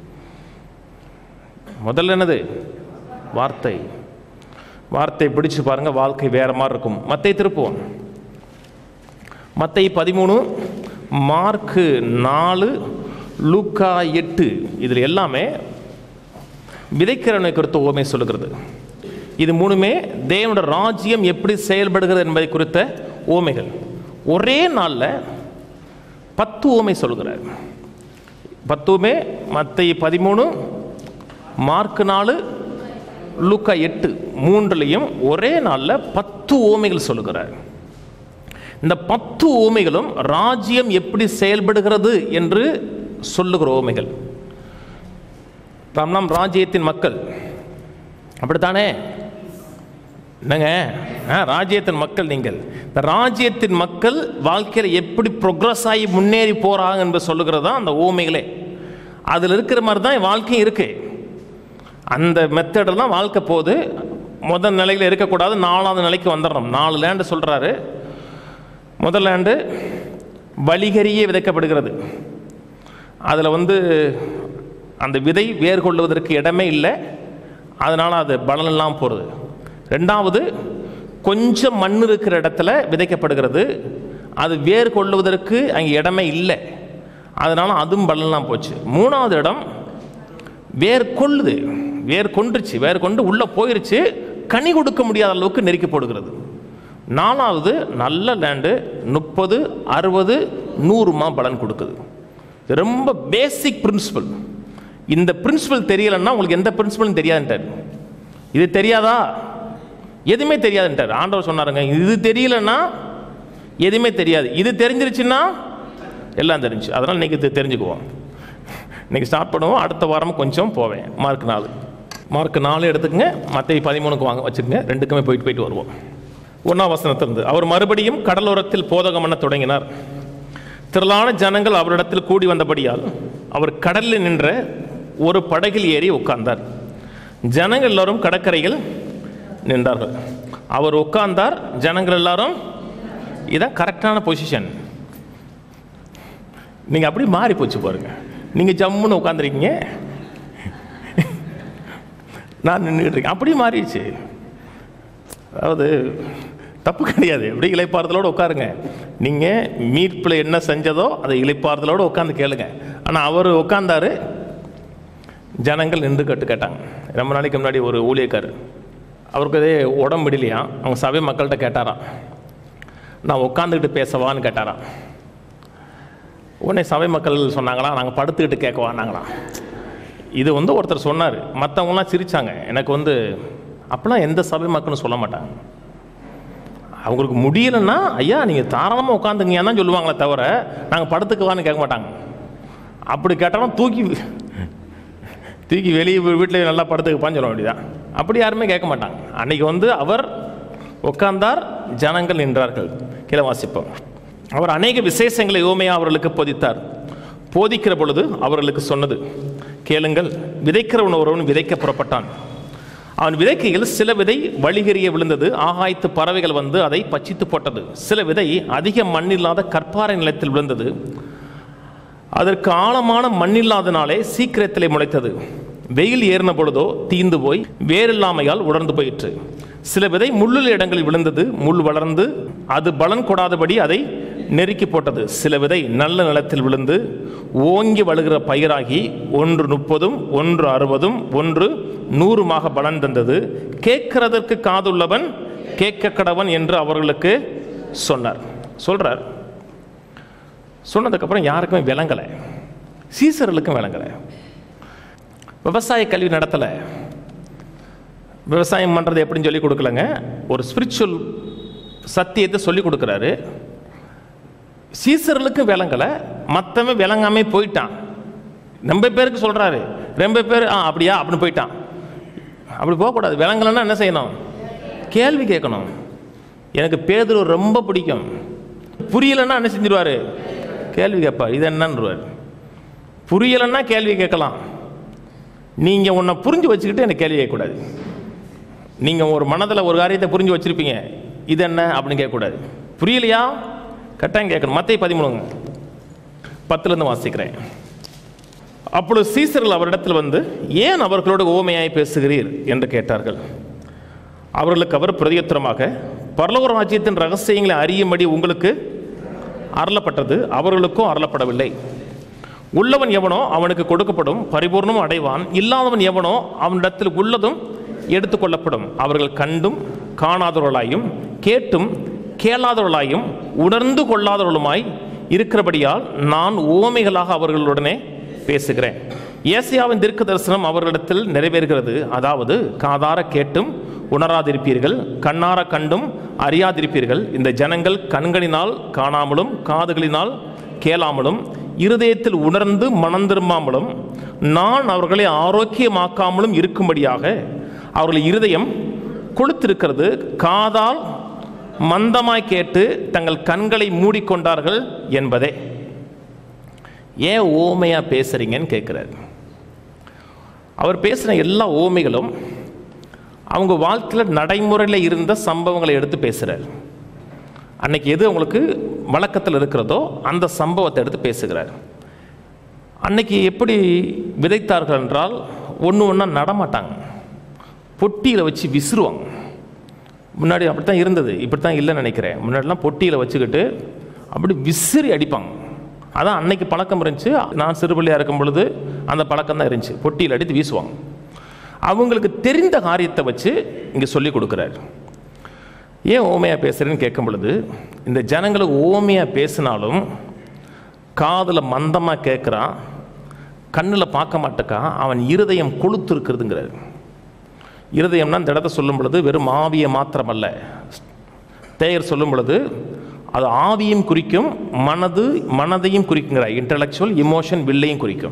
முதல்ல என்னது? வார்த்தை. வார்த்தை பிடிச்சு பாருங்க, வாழ்க்கை வேற மாதிரி இருக்கும். மத்தை திருப்புவோம். மத்தை பதிமூணு, மார்க்கு நாலு, லூக்கா எட்டு. இதில் எல்லாமே விதைக்கிறவனை குறித்த ஓமை சொல்லுகிறது. இது மூணுமே தேவனோட ராஜ்யம் எப்படி செயல்படுகிறது என்பதை குறித்த ஓமைகள். ஒரே நாளில் பத்து ஓமை சொல்கிறார். பத்துமே மத்தேயு பதிமூணு, மார்க்கு நாலு, லூக்கா எட்டு, மூன்றுலையும் ஒரே நாளில் பத்து ஓமைகள் சொல்லுகிறார். இந்த பத்து ஓமைகளும் ராஜ்யம் எப்படி செயல்படுகிறது என்று சொல்லுகிற ஓமைகள். நாம் ராஜ்யத்தின் மக்கள், அப்படித்தானே? என்னங்க, ராஜ்யத்தின் மக்கள் நீங்கள். இந்த ராஜ்யத்தின் மக்கள் வாழ்க்கையில் எப்படி ப்ரோக்ரஸ் ஆகி முன்னேறி போகிறாங்க என்று சொல்லுகிறது தான் அந்த ஓமைகளே. அதில் இருக்கிற மாதிரி தான் வாழ்க்கையும் இருக்கு. அந்த மெத்தடில் தான் வாழ்க்கை போகுது. முதல் நிலையில் இருக்கக்கூடாது, நாலாவது நிலைக்கு வந்துடணும். நாலு லேண்டு சொல்கிறாரு. முதல் லேண்டு வழிகரியே விதைக்கப்படுகிறது. அதில் வந்து அந்த விதை வேர் கொள்வதற்கு இடமே இல்லை, அதனால் அது பலனெல்லாம் போகிறது. ரெண்டாவது, கொஞ்சம் மண் இருக்கிற இடத்துல விதைக்கப்படுகிறது. அது வேர் கொள்வதற்கு அங்கே இடமே இல்லை, அதனால் அதுவும் பலனெல்லாம் போச்சு. மூணாவது இடம் வேர் கொள்ளுது, வேர் கொண்டுருச்சு, வேர் கொண்டு உள்ளே போயிருச்சு, கனி கொடுக்க முடியாத அளவுக்கு நெருக்கப்படுகிறது. நாலாவது நல்ல லேண்டு, முப்பது, அறுபது, நூறுமா பலன் கொடுக்குது. ரொம்ப பேசிக் பிரின்சிபல். இந்த பிரின்சிபல் தெரியலைன்னா உங்களுக்கு எந்த பிரின்சிபலும் தெரியாதுன்ட்டார். இது தெரியாதா? எதுவுமே தெரியாதுன்ட்டார். ஆண்டவர் சொன்னாருங்க, இது தெரியலன்னா எதுவுமே தெரியாது, இது தெரிஞ்சிருச்சுன்னா எல்லாம் தெரிஞ்சு. அதனால் இன்றைக்கி இது தெரிஞ்சுக்குவோம். இன்றைக்கி ஸ்டார்ட் பண்ணுவோம், அடுத்த வாரம் கொஞ்சம் போவேன். மார்க் நாலு மார்க் நாலு எடுத்துக்கங்க, மத்தேயு பதிமூணுக்கு வாங்க வச்சுக்கோங்க. ரெண்டுக்குமே போயிட்டு போயிட்டு வருவோம். ஒன்றாம் வசனத்திலிருந்து, அவர் மறுபடியும் கடலோரத்தில் போதகம் பண்ண தொடங்கினார். திரளான ஜனங்கள் அவரிடத்தில் கூடி வந்தபடியால் அவர் கடலில் நின்ற ஒரு படகில் ஏறி உட்கார்ந்தார். ஜனங்கள் எல்லாரும் கடற்கரையில் நின்றார்கள். அவர் உட்கார்ந்தார், ஜனங்கள் எல்லாரும். இதான் கரெக்டான பொசிஷன். நீங்கள் அப்படி மாறி போச்சு பாருங்க. நீங்கள் ஜம்முன்னு உட்காந்துருக்கீங்க, நான் நின்றுட்டு இருக்கேன். அப்படி மாறிடுச்சு. அதாவது தப்பு கிடையாது, எப்படி இளைப்பாறுதலோடு உட்காருங்க. நீங்கள் மீட்பில் என்ன செஞ்சதோ அதை இளைப்பாறுதலோடு உட்காந்து கேளுங்க. ஆனால் அவர் உட்காந்தாரு, ஜனங்கள் நின்று கட்டு கேட்டாங்க. ரொம்ப நாளைக்கு முன்னாடி ஒரு ஊழியக்கார், அவருக்கு அதே உடம்பு இல்லையா, அவங்க சபை மக்கள்கிட்ட கேட்டாராம், நான் உட்காந்துக்கிட்டு பேசவான்னு கேட்டாராம். உடனே சபை மக்கள் சொன்னாங்களா, நாங்கள் படுத்துக்கிட்டு கேட்கவான்னாங்களாம். இது வந்து ஒருத்தர் சொன்னார், மற்றவங்களாம் சிரித்தாங்க. எனக்கு வந்து அப்போலாம் எந்த சபை மக்கள்னு சொல்ல மாட்டாங்க. அவங்களுக்கு முடியலைன்னா ஐயா நீங்கள் தாராளமாக உட்காந்துங்கன்னு தான் சொல்லுவாங்களே தவிர நாங்கள் படுத்துக்குவான்னு கேட்க மாட்டாங்க. அப்படி கேட்டாலும் தூக்கி தூக்கி வெளியே வீட்டில் நல்லா படுத்துக்குப்பான்னு சொல்ல வேண்டியதான். அப்படி யாருமே கேட்க மாட்டாங்க. அன்றைக்கி வந்து அவர் உட்கார்ந்தார், ஜனங்கள் நின்றார்கள். கீழே வாசிப்போம். அவர் அநேக விசேஷங்களை உவமையாக அவர்களுக்கு போதித்தார். போதிக்கிற பொழுது அவர்களுக்கு சொன்னது, கேளுங்கள், விதைக்கிறவன் ஒருவன் விதைக்க புறப்பட்டான். அவன் விதைக்கையில் சில விதை வழிகறிய விழுந்தது, ஆகாயத்து பறவைகள் வந்து அதை பச்சித்து போட்டது. சில விதை அதிக மண்ணில்லாத கற்பாறை நிலத்தில் விழுந்தது, அதற்கு ஆழமான மண்ணில்லாதனாலே சீக்கிரத்திலே முளைத்தது. வெயில் ஏறின பொழுதோ தீந்து போய் வேறில்லாமையால் உலர்ந்து போயிற்று. சில விதை முள்ளுள்ள இடங்களில் விழுந்தது, முள் வளர்ந்து அது பலன் கொடாதபடி அதை நெருக்கி போட்டது. சில விதை நல்ல நிலத்தில் விழுந்து ஓங்கி வழுகிற பயிராகி ஒன்று முப்பதும் ஒன்று அறுபதும் ஒன்று நூறுமாக பலன் தந்தது. கேட்கிறதற்கு காதுள்ளவன் கேட்க கடவன் என்று அவர்களுக்கு சொன்னார். சொல்றார். சொன்னதுக்கப்புறம் யாருக்குமே விளங்கலை, சீசர்களுக்கும் விளங்கலை. விவசாய கல்வி நடத்தலை, விவசாயம் பண்ணுறது எப்படின்னு சொல்லி கொடுக்கலங்க. ஒரு ஸ்பிரிச்சுவல் சத்தியத்தை சொல்லி கொடுக்குறாரு. சீசர்களுக்கும் விளங்கலை, மற்றவன் விளங்காமே போயிட்டான். ரொம்ப பேருக்கு சொல்கிறாரு, ரொம்ப பேர் ஆ அப்படியா அப்படின்னு போயிட்டான். அப்படி போகக்கூடாது. விளங்கலைன்னா என்ன செய்யணும்? கேள்வி கேட்கணும். எனக்கு பேதுரு ரொம்ப பிடிக்கும். புரியலைன்னா என்ன செஞ்சிருவார்? கேள்வி கேட்பார். இது என்னன்னுருவார். புரியலைன்னா கேள்வி கேட்கலாம். நீங்கள் உன்னை புரிஞ்சு வச்சுக்கிட்டு எனக்கு கேள்வி கேட்கக்கூடாது. நீங்கள் ஒரு மனதில் ஒரு காரியத்தை புரிஞ்சு வச்சுருப்பீங்க, இது என்ன அப்படின்னு கேட்கக்கூடாது. புரியலையா? கட்டாயம் கேட்கணும். மத்தேயு பதிமூணு பத்துலேருந்து வாசிக்கிறேன். அப்பொழுது சீசர்கள் அவரிடத்தில் வந்து, ஏன் அவர்களோடு உவமையாய் பேசுகிறீர் என்று கேட்டார்கள். அவர்களுக்கு அவர் பிரதியுத்தரமாக, பரலோக ராஜ்யத்தின் ரகசியங்களை அறியும்படி உங்களுக்கு அருளப்பட்டது, அவர்களுக்கும் அருளப்படவில்லை. உள்ளவன் எவனோ அவனுக்கு கொடுக்கப்படும், பரிபூர்ணமும் அடைவான். இல்லாதவன் எவனோ அவனிடத்தில் உள்ளதும் எடுத்துக்கொள்ளப்படும். அவர்கள் கண்டும் காணாதவர்களாயும் கேட்டும் கேளாதவர்களாயும் உணர்ந்து கொள்ளாதவர்களுமாய் இருக்கிறபடியால் நான் உவமைகளாக அவர்களுடனே பேசுகிறேன். ஏசாயாவின் தீர்க்க தரிசனம் அவர்களிடத்தில் நிறைவேறுகிறது. அதாவது, காதார கேட்டும் உணராதிருப்பீர்கள், கண்ணார கண்டும் அறியாதிருப்பீர்கள். இந்த ஜனங்கள் கண்களினால் காணாமலும் காதுகளினால் கேளாமலும் இருதயத்தில் உணர்ந்து மனம் திரும்பாமலும் நான் அவர்களை ஆரோக்கியமாக்காமலும் இருக்கும்படியாக அவர்கள் இருதயம் கொளுத்திருக்கிறது, காதால் மந்தமாய் கேட்டு தங்கள் கண்களை மூடிக்கொண்டார்கள் என்பதே. ஏன் ஓமையா பேசுறீங்கன்னு கேட்கிறார். அவர் பேசின எல்லா ஓமைகளும் அவங்க வாழ்க்கையில் நடைமுறையில் இருந்த சம்பவங்களை எடுத்து பேசுகிறார். அன்னைக்கு எது அவங்களுக்கு வழக்கத்தில் இருக்கிறதோ அந்த சம்பவத்தை எடுத்து பேசுகிறார். அன்னைக்கு எப்படி விதைத்தார்கள் என்றால், ஒன்று ஒன்றா நடமாட்டாங்க, பொட்டியில் வச்சு விசிறுவாங்க. முன்னாடி அப்படி தான் இருந்தது, இப்படி தான் இல்லைன்னு நினைக்கிறேன். முன்னாடிலாம் பொட்டியில் வச்சுக்கிட்டு அப்படி விசிறி அடிப்பாங்க. அதான் அன்னைக்கு பழக்கம் இருந்துச்சு. நான் சிறுபிள்ளையாக இருக்கும் பொழுது அந்த பழக்கம் தான் இருந்துச்சு. பொட்டியில் அடித்து வீசுவாங்க. அவங்களுக்கு தெரிந்த காரியத்தை வச்சு இங்கே சொல்லி கொடுக்குறாரு. ஏன் ஓமையாக பேசுகிறேன்னு கேட்கும் பொழுது, இந்த ஜனங்களுக்கு ஓமையாக பேசினாலும் காதில் மந்தமாக கேட்குறான், கண்ணில் பார்க்க மாட்டேக்கான், அவன் இருதயம் கொளுத்து இருக்கிறதுங்கிறார். இருதயம்னா இந்த இடத்த சொல்லும் பொழுது வெறும் ஆவியை மாத்திரமல்ல. தேயர் சொல்லும் பொழுது அது ஆவியும் குறிக்கும், மனது மனதையும் குறிக்குங்கிறார். இன்டலெக்சுவல், இமோஷன், வில்லையும் குறிக்கும்.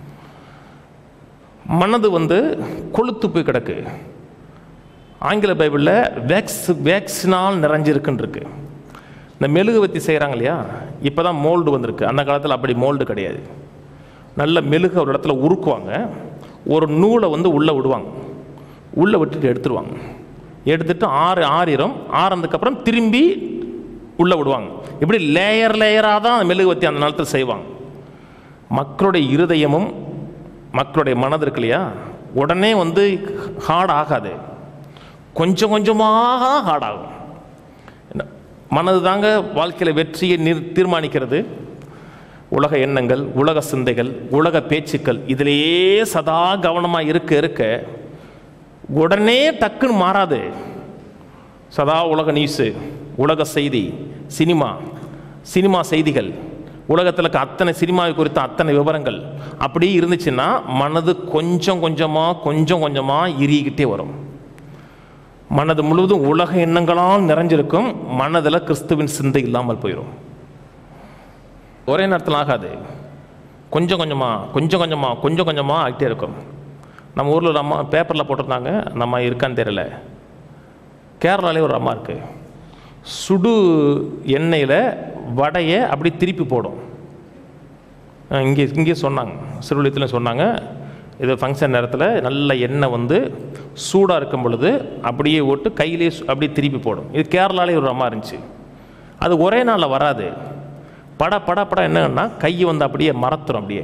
மனது வந்து கொளுத்து போய் கிடக்கு. ஆங்கில பைபிளில் வேக்ஸ் வேக்ஸினால் நிறைஞ்சிருக்குன்னு இருக்கு. இந்த மெழுகுவத்தி செய்கிறாங்க இல்லையா, இப்போ தான் மோல்டு வந்திருக்கு. அந்த காலத்தில் அப்படி மோல்டு கிடையாது. நல்ல மெழுகு ஒரு இடத்துல உருக்குவாங்க, ஒரு நூலை வந்து உள்ளே விடுவாங்க, உள்ளே விட்டுட்டு எடுத்துருவாங்க. எடுத்துட்டு ஆறு ஆறிரும் ஆறுனதுக்கப்புறம் திரும்பி உள்ளே விடுவாங்க. இப்படி லேயர் லேயராக தான் மெழுகுவத்தி அந்த நேரத்தில் செய்வாங்க. மக்களுடைய இருதயமும் மக்களுடைய மனது இருக்கு இல்லையா, உடனே வந்து ஹார்ட் ஆகாது, கொஞ்சம் கொஞ்சமாக ஹார்ட் ஆகும். மனது தாங்க வாழ்க்கையில் வெற்றியை நிர் தீர்மானிக்கிறது. உலக எண்ணங்கள், உலக சிந்தைகள், உலக பேச்சுக்கள், இதிலேயே சதா கவனமாக இருக்க இருக்க உடனே டக்குன்னு மாறாது. சதா உலக நியூஸு, உலக செய்தி, சினிமா சினிமா செய்திகள், உலகத்தில் அத்தனை சினிமாவை குறித்த அத்தனை விவரங்கள் அப்படி இருந்துச்சுன்னா மனது கொஞ்சம் கொஞ்சமாக கொஞ்சம் கொஞ்சமாக இறுகிக்கிட்டே வரும். மனது முழுவதும் உலக எண்ணங்களால் நிறைஞ்சிருக்கும். மனதில் கிறிஸ்துவின் சிந்தை இல்லாமல் போயிடும். ஒரே நேரத்தில் ஆகாது, கொஞ்சம் கொஞ்சமாக கொஞ்சம் கொஞ்சமாக கொஞ்சம் கொஞ்சமாக ஆகிட்டே இருக்கும். நம்ம ஊரில் ஒரு அம்மா பேப்பரில் போட்டிருந்தாங்க, நம்ம இருக்கான்னு தெரியல, கேரளாலே ஒரு அம்மா இருக்குது. சுடு எண்ணெயில் வடையை அப்படி திருப்பி போடும். இங்கே இங்கே சொன்னாங்க, சிறுவிலியத்தில் சொன்னாங்க, இது ஃபங்க்ஷன் நேரத்தில் நல்ல எண்ணெய் வந்து சூடாக இருக்கும் பொழுது அப்படியே ஓட்டு கையிலே அப்படியே திருப்பி போடும். இது கேரளாலே ஒரு அம்மா இருந்துச்சு. அது ஒரே நாளில் வராது. பட பட பட என்னன்னா கை வந்து அப்படியே மரத்துரும், அப்படியே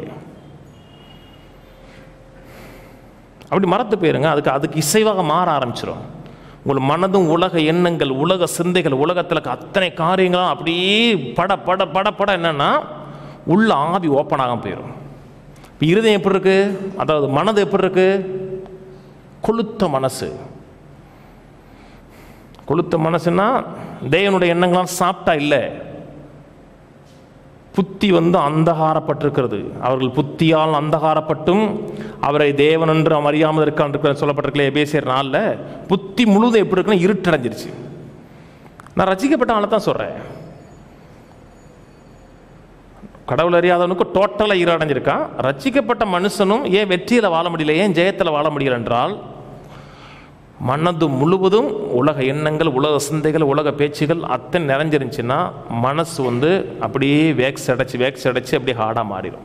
அப்படி மரத்து போயிருங்க. அதுக்கு அதுக்கு இசைவாக மாற ஆரம்பிச்சிடும். உங்கள் மனதும் உலக எண்ணங்கள், உலக சிந்தைகள், உலகத்தில் அத்தனை காரியங்களும் அப்படியே பட பட பட பட என்னன்னா உள்ள ஆவி ஓப்பன் ஆகாம போயிடும். இப்போ இருதயம் எப்படி இருக்கு, அதாவது மனது எப்படி இருக்கு, கொளுத்த மனசு. கொளுத்த மனசுன்னா தேவனுடைய எண்ணங்களாம் சாப்பிட்டா இல்லை, புத்தி வந்து அந்தகாரப்பட்டிருக்கிறது. அவர்கள் புத்தியால் அந்தகாரப்பட்டும் அவரை தேவன் என்று அறியாமல் இருக்கான் சொல்லப்பட்டிருக்கல எபேசியர் நாளில். புத்தி முழுதும் எப்படி இருக்குன்னு இருட்டடைஞ்சிருச்சு. நான் ரசிக்கப்பட்ட ஆளை தான் சொல்கிறேன். கடவுள் அறியாதவனுக்கு டோட்டலாக இருடஞ்சிருக்கான். ரசிக்கப்பட்ட மனுஷனும் ஏன் வெற்றியில் வாழ முடியல, ஏன் ஜெயத்தில் வாழ முடியல என்றால் மனது முழுவதும் உலக எண்ணங்கள், உலக சிந்தைகள், உலக பேச்சுகள் அத்தனை நிறைஞ்சிருந்துச்சுன்னா மனசு வந்து அப்படியே வேக்ஸ் அடைச்சி வேக்ஸ் அடைச்சி அப்படியே ஹார்டாக மாறிடும்.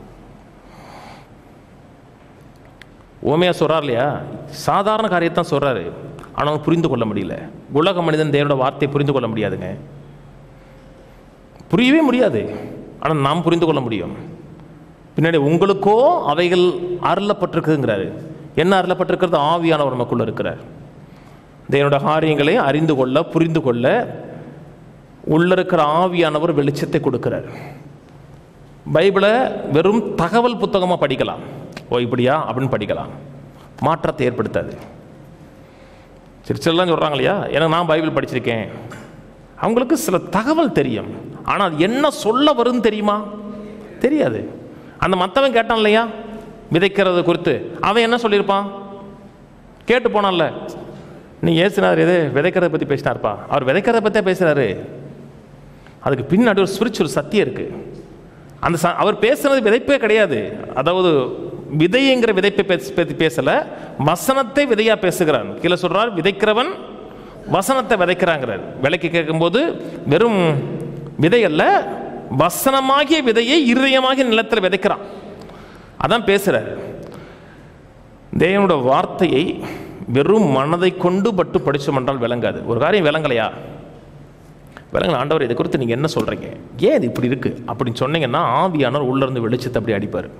ஓமையா சொல்கிறார் இல்லையா, சாதாரண காரியத்தான் சொல்கிறாரு, ஆனால் புரிந்து கொள்ள முடியல. உலக மனிதன் தேவனோட வார்த்தையை புரிந்து கொள்ள முடியாதுங்க, புரியவே முடியாது. ஆனால் நாம் புரிந்து கொள்ள முடியும். பின்னாடி உங்களுக்கோ அவைகள் அருளப்பட்டிருக்குங்கிறாரு. என்ன அருளப்பட்டிருக்கிறது? ஆவியானவர் நமக்குள்ள இருக்கிறார். தேவனோட காரியங்களை அறிந்து கொள்ள, புரிந்து கொள்ள உள்ள இருக்கிற ஆவியானவர் வெளிச்சத்தை கொடுக்கிறார். பைபிளை வெறும் தகவல் புத்தகமாக படிக்கலாம், ஓ இப்படியா அப்படின்னு படிக்கலாம், மாற்றத்தை ஏற்படுத்தாது. சிரிச்செல்லாம் சொல்கிறாங்க இல்லையா, ஏன்னா நான் பைபிள் படிச்சிருக்கேன், அவங்களுக்கு சில தகவல் தெரியும், ஆனால் என்ன சொல்ல வரும்னு தெரியுமா? தெரியாது. அந்த மற்றவன் கேட்டான் இல்லையா விதைக்கிறது குறித்து, அவன் என்ன சொல்லியிருப்பான்? கேட்டு போனான்ல, நீ ஏசுனார் எது விதைக்கிறத பற்றி பேசினார்ப்பா, அவர் விதைக்கிறத பற்றியே பேசுகிறாரு. அதுக்கு பின்னாடி ஒரு ஸ்பிரிச்சுவல் சத்தியம் இருக்குது. அந்த ச அவர் பேசுனது விதைப்பே கிடையாது. அதாவது விதைங்கிற விதைப்பை பற்றி பேசலை, வசனத்தை விதையாக பேசுகிறான். கீழே சொல்கிறார், விதைக்கிறவன் வசனத்தை விதைக்கிறாங்கிறார். விலைக்கு கேட்கும்போது வெறும் விதை அல்ல, வசனமாகிய விதையை இருதயமாகிய நிலத்தில் விதைக்கிறான். அதான் பேசுகிறார். தேவனோட வார்த்தையை வெறும் மனதை கொண்டு பட்டு படித்தோம் என்றால் விளங்காது. ஒரு காரியம் விளங்கலையா, விளங்கல, ஆண்டவர் இதை குறித்து நீங்கள் என்ன சொல்கிறீங்க, ஏன் இது இப்படி இருக்குது அப்படின்னு சொன்னீங்கன்னா ஆவியானவர் உள்ளிருந்து வெளிச்சத்தை அப்படி அடிப்பார்.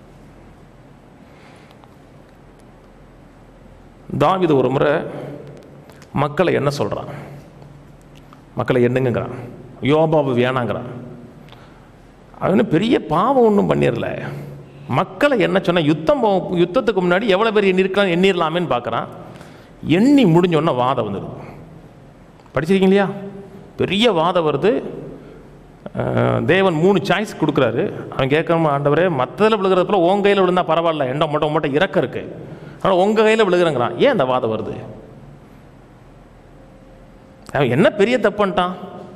தாவீது ஒரு முறை மக்களை என்ன சொல்கிறான், மக்களை என்னங்கிறான், யோபாவை வேணாங்கிறான். அவனு பெரிய பாவம் ஒன்றும் பண்ணிடல, மக்களை என்ன சொன்ன, யுத்தம் யுத்தத்துக்கு முன்னாடி எவ்வளோ பேர் எண்ணிருக்கலாம் எண்ணிடலாமேன்னு பார்க்குறான். எண்ணி முடிஞ்சோன்னா வாதம் வந்துடுது. படிச்சிருக்கீங்க இல்லையா, பெரிய வாதம் வருது. தேவன் மூணு சாய்ஸ் கொடுக்குறாரு. அவன் கேட்கணும், ஆண்டவரே மற்றதில் விழுகிறதுல உன் கையில் விழுந்தா பரவாயில்ல, எண்ட மட்டும் மட்டும் இறக்க இருக்கு, ஆனால் உங்கள் கையில் விழுகிறங்கிறான். ஏன் அந்த வாதம் வருது? அவன் என்ன பெரிய தப்புன்ட்டான்,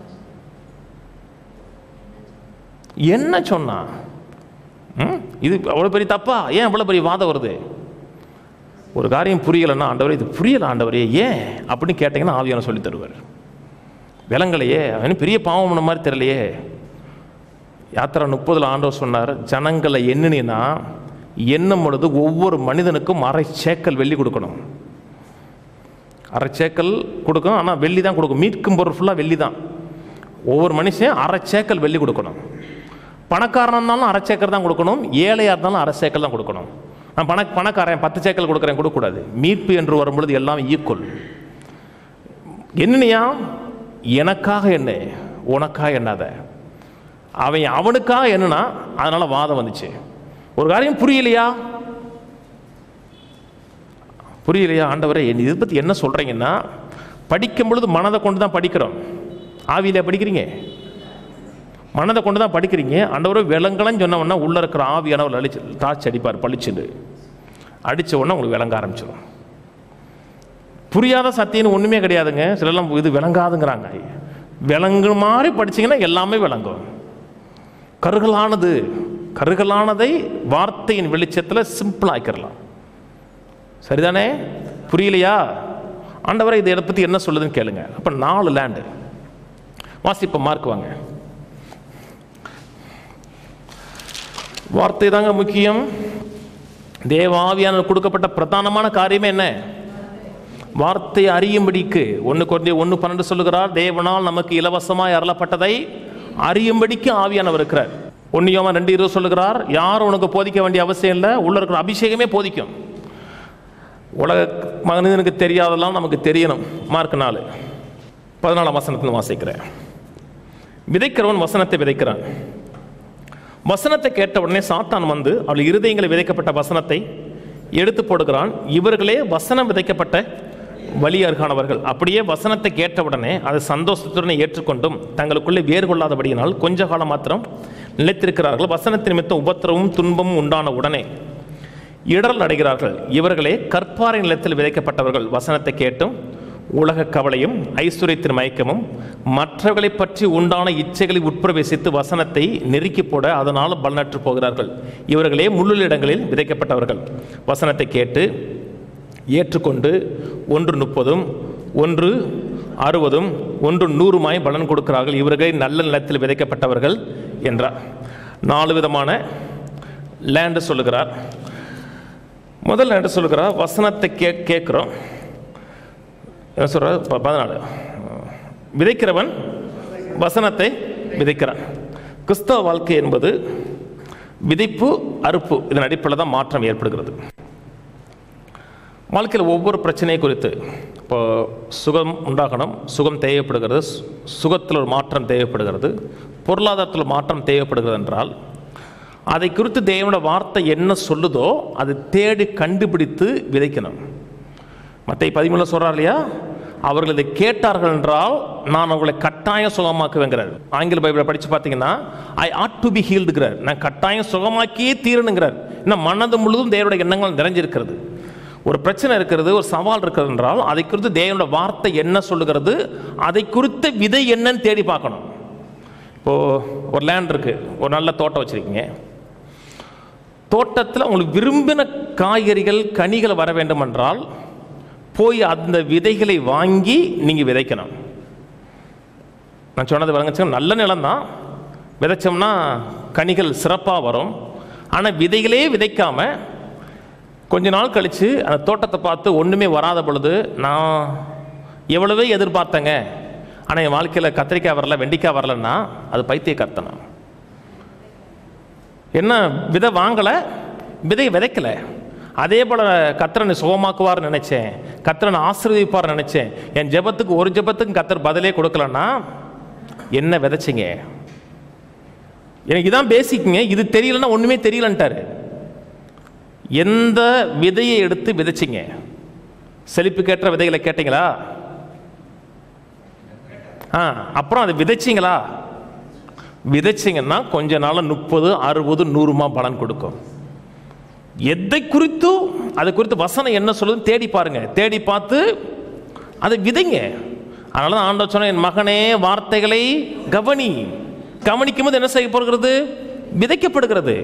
என்ன சொன்னான்? இது அவ்வளோ பெரிய தப்பா, ஏன் அவ்வளோ பெரிய வாதம் வருது? ஒரு காரியம் புரியலைன்னா, ஆண்டவரே இது புரியலை ஆண்டவரே ஏன் அப்படின்னு கேட்டிங்கன்னா ஆவியான சொல்லி தருவார். விலங்கலையே, அவனு பெரிய பாவம் பண்ண மாதிரி தெரியலையே. யாத்திரா முப்பதில் ஆண்டவர் சொன்னார், ஜனங்களை எண்ணினா எண்ணும் பொழுது ஒவ்வொரு மனிதனுக்கும் அரை சேக்கல் வெள்ளி கொடுக்கணும். அரை சேக்கல் கொடுக்கணும், ஆனால் வெள்ளி தான் கொடுக்கும். மீட்கும் பொருள் ஃபுல்லாக வெள்ளி தான். ஒவ்வொரு மனுஷன் அரை சேக்கல் வெள்ளி கொடுக்கணும். பணக்காரனாக இருந்தாலும் அரை சேக்கல் தான் கொடுக்கணும், ஏழையாக இருந்தாலும் அரை சேக்கல் தான் கொடுக்கணும். நான் பண பணக்காரன் பத்து சேக்கல் கொடுக்குறேன் கொடுக்கக்கூடாது. மீட்பு என்று வரும்பொழுது எல்லாம் ஈக்குவல். என்னையா எனக்காக என்ன, உனக்காக எண்ணாத. அவன் அவனுக்காக என்னன்னா அதனால வாதம் வந்துச்சு. ஒரு காரியம் புரியலையா புரியலையா ஆண்டவரே இதை பற்றி என்ன சொல்கிறீங்கன்னா, படிக்கும் பொழுது மனதை கொண்டு தான் படிக்கிறோம். ஆவியில் படிக்கிறீங்க, மனதை கொண்டு தான் படிக்கிறீங்க. ஆண்டவரே விலங்கலன்னு சொன்னவொன்னா உள்ளே இருக்கிற ஆவியானவர் அழிச்சு தாச்சு அடிப்பார், பழிச்சுண்டு அடித்த உடனே உங்களுக்கு விளங்க ஆரம்பிச்சிடும். புரியாத சத்தியன்னு ஒன்றுமே கிடையாதுங்க. சிலெல்லாம் இது விளங்காதுங்கிறாங்க. விளங்கு மாதிரி படிச்சிங்கன்னா எல்லாமே விளங்கும். கருகலானது கருகலானதை வார்த்தையின் வெளிச்சத்தில் சிம்பிளாக்கிடலாம். சரிதானே? புரியலையா? ஆண்டவரை இதை பற்றி என்ன சொல்லுதுன்னு கேளுங்க. அப்போ நாலு லேண்டு வாசிப்ப மார்க் வாங்க. வார்த்தை தாங்க முக்கியம். தேவாவியானவர் கொடுக்கப்பட்ட பிரதானமான காரியமே என்ன? வார்த்தை அறியும்படிக்கு. ஒன்று கொண்டே ஒன்று பன்னெண்டு சொல்லுகிறார், தேவனால் நமக்கு இலவசமாய் அருளப்பட்டதை அறியும்படிக்கு ஆவியானவர் இருக்கிறார். ஒன்று யோவான் ரெண்டு இருபது சொல்லுகிறார், யாரும் உனக்கு போதிக்க வேண்டிய அவசியம் இல்லை, உள்ள இருக்கிற அபிஷேகமே போதிக்கும். உலக மனிதனுக்கு தெரியாதெல்லாம் நமக்கு தெரியணும். மார்க் நாலு பதினாலாம் வசனத்தில் வாசிக்கிறேன். விதைக்கிறவன் வசனத்தை விதைக்கிறான். வசனத்தை கேட்ட உடனே சாத்தான் வந்து அவள் இருதயங்களை விதைக்கப்பட்ட வசனத்தை எடுத்து போடுகிறான். இவர்களே வசனம் விதைக்கப்பட்ட வழியர்கானவர்கள். அப்படியே வசனத்தை கேட்டவுடனே அதை சந்தோஷத்துடன் ஏற்றுக்கொண்டும் தங்களுக்குள்ளே வேறு கொள்ளாதபடியினால் கொஞ்ச காலம் மாத்திரம் நிலைத்திருக்கிறார்கள். வசனத்தின் நிமித்தம் உபத்திரமும் துன்பமும் உண்டான உடனே இடரல் அடைகிறார்கள். இவர்களே கற்பாறை நிலத்தில் விதைக்கப்பட்டவர்கள். வசனத்தை கேட்டும் உலக கவலையும் ஐஸ்வர்யத்தின் மயக்கமும் மற்றவர்களை பற்றி உண்டான இச்சைகளை உட்பிரவேசித்து வசனத்தை நெருக்கி போட அதனால் பலனற்று போகிறார்கள். இவர்களே முள்ளுள்ள இடங்களில் விதைக்கப்பட்டவர்கள். வசனத்தை கேட்டு ஏற்றுக்கொண்டு ஒன்று முப்பதும் ஒன்று அறுபதும் ஒன்று நூறுமாய் பலன் கொடுக்கிறார்கள். இவர்களே நல்ல நிலத்தில் விதைக்கப்பட்டவர்கள் என்றார். நாலு விதமான லேண்டு சொல்லுகிறார். முதல் லேண்டு சொல்லுகிறார், வசனத்தை கே கேட்குறோம் என்ன சொல்கிறார்? பதினாலு விதைக்கிறவன் வசனத்தை விதைக்கிறான். கிறிஸ்தவ வாழ்க்கை என்பது விதைப்பு அறுப்பு, இதன் அடிப்படையில் தான் மாற்றம் ஏற்படுகிறது. வாழ்க்கையில் ஒவ்வொரு பிரச்சனை குறித்து இப்போ சுகம் உண்டாகணும், சுகம் தேவைப்படுகிறது, சுகத்தில் ஒரு மாற்றம் தேவைப்படுகிறது, பொருளாதாரத்தில் மாற்றம் தேவைப்படுகிறது என்றால் அதை குறித்து தேவனோட வார்த்தை என்ன சொல்லுதோ அதை தேடி கண்டுபிடித்து விதைக்கணும். மத்தேயு பதிமூணுல சொல்றார் இல்லையா, அவர்கள் இதை கேட்டார்கள் என்றால் நான் அவர்களை கட்டாயம் சுகமாக்குவேங்கிறார். ஆங்கில பைபிளை படித்து பார்த்தீங்கன்னா ஐ ஆட் டு பி ஹீல்டுங்கிறார். நான் கட்டாயம் சுகமாக்கியே தீரணுங்கிறார். இன்னும் மனது முழுவதும் தேவனுடைய எண்ணங்கள் நிறைஞ்சிருக்கிறது. ஒரு பிரச்சனை இருக்கிறது, ஒரு சவால் இருக்கிறது என்றால் அதை குறித்து தேவனோட வார்த்தை என்ன சொல்லுகிறது, அதை குறித்த விதை என்னன்னு தேடி பார்க்கணும். இப்போது ஒரு லேண்ட் இருக்குது, ஒரு நல்ல தோட்டம் வச்சுருக்கீங்க. தோட்டத்தில் உங்களுக்கு விரும்பின காய்கறிகள் கனிகள் வர வேண்டும் என்றால் போய் அந்த விதைகளை வாங்கி நீங்கள் விதைக்கணும். நான் சொன்னது வழங்க, நல்ல நிலம்தான், விதைச்சோம்னா கனிகள் சிறப்பாக வரும். ஆனால் விதைகளே விதைக்காம கொஞ்ச நாள் கழித்து அந்த தோட்டத்தை பார்த்து ஒன்றுமே வராத பொழுது நான் எவ்வளவே எதிர்பார்த்தேங்க, ஆனால் என் வாழ்க்கையில் கத்திரிக்காய் வரல, வெண்டிக்காய் வரலன்னா அது பைத்திய கர்த்தனா. என்ன விதை வாங்கலை, விதை விதைக்கலை. அதே போல் கர்த்தரனை சுகமாக்குவார்னு நினச்சேன், கர்த்தரனை ஆசீர்வதிப்பார் நினச்சேன். என் ஜெபத்துக்கு ஒரு ஜெபத்துக்கு கர்த்தர் பதிலே கொடுக்கலன்னா என்ன விதைச்சிங்க? எனக்கு இதான் பேசிக்குங்க, இது தெரியலன்னா ஒன்றுமே தெரியலன்ட்டாரு. எந்த விதையை எடுத்து விதைச்சிங்க? செழிப்பு கேட்ட விதைகளை கேட்டீங்களா? ஆ அப்புறம் அதை விதைச்சிங்களா? விதைச்சிங்கன்னா கொஞ்ச நாள் முப்பது அறுபது நூறுமா பலன் கொடுக்கும். எதை குறித்தும் அதை குறித்து வசனம் என்ன சொல்லுதுன்னு தேடி பாருங்க, தேடி பார்த்து அதை விதைங்க. அதனால தான் ஆண்டவர் சொன்ன, என் மகனே வார்த்தைகளை கவனி. கவனிக்கும் போது என்ன செய்யப்படுகிறது? விதைக்கப்படுகிறது.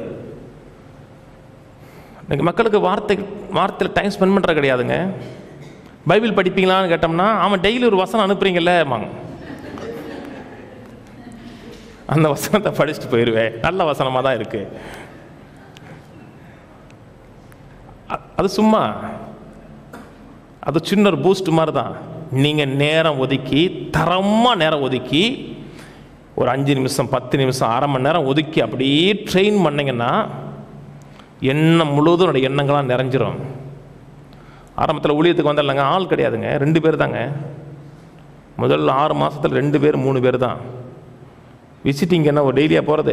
மக்களுக்கு வார்த்தை வார்த்தையில் டைம் ஸ்பெண்ட் பண்ணுற கிடையாதுங்க. பைபிள் படிப்பீங்களான்னு கேட்டோம்னா அவன் டெய்லி ஒரு வசனம் அனுப்புறீங்கல்ல, மாங்க அந்த வசனத்தை படிச்சுட்டு போயிடுவேன், நல்ல வசனமாக தான் இருக்கு. அது சும்மா அது சின்ன ஒரு பூஸ்ட் மாதிரி தான். நீங்கள் நேரம் ஒதுக்கி, தரமாக நேரம் ஒதுக்கி, ஒரு அஞ்சு நிமிஷம் பத்து நிமிஷம் அரை மணி நேரம் ஒதுக்கி அப்படியே ட்ரெயின் பண்ணிங்கன்னா எண்ணம் முழுவதும் எண்ணங்களாக நிறைஞ்சிரும். ஆரம்பத்தில் ஊழியத்துக்கு வந்துடலங்க, ஆள் கிடையாதுங்க, ரெண்டு பேர் தாங்க. முதல் ஆறு மாதத்தில் ரெண்டு பேர் மூணு பேர் தான். விசிட்டிங் என்ன ஒரு டெய்லியாக போகிறது?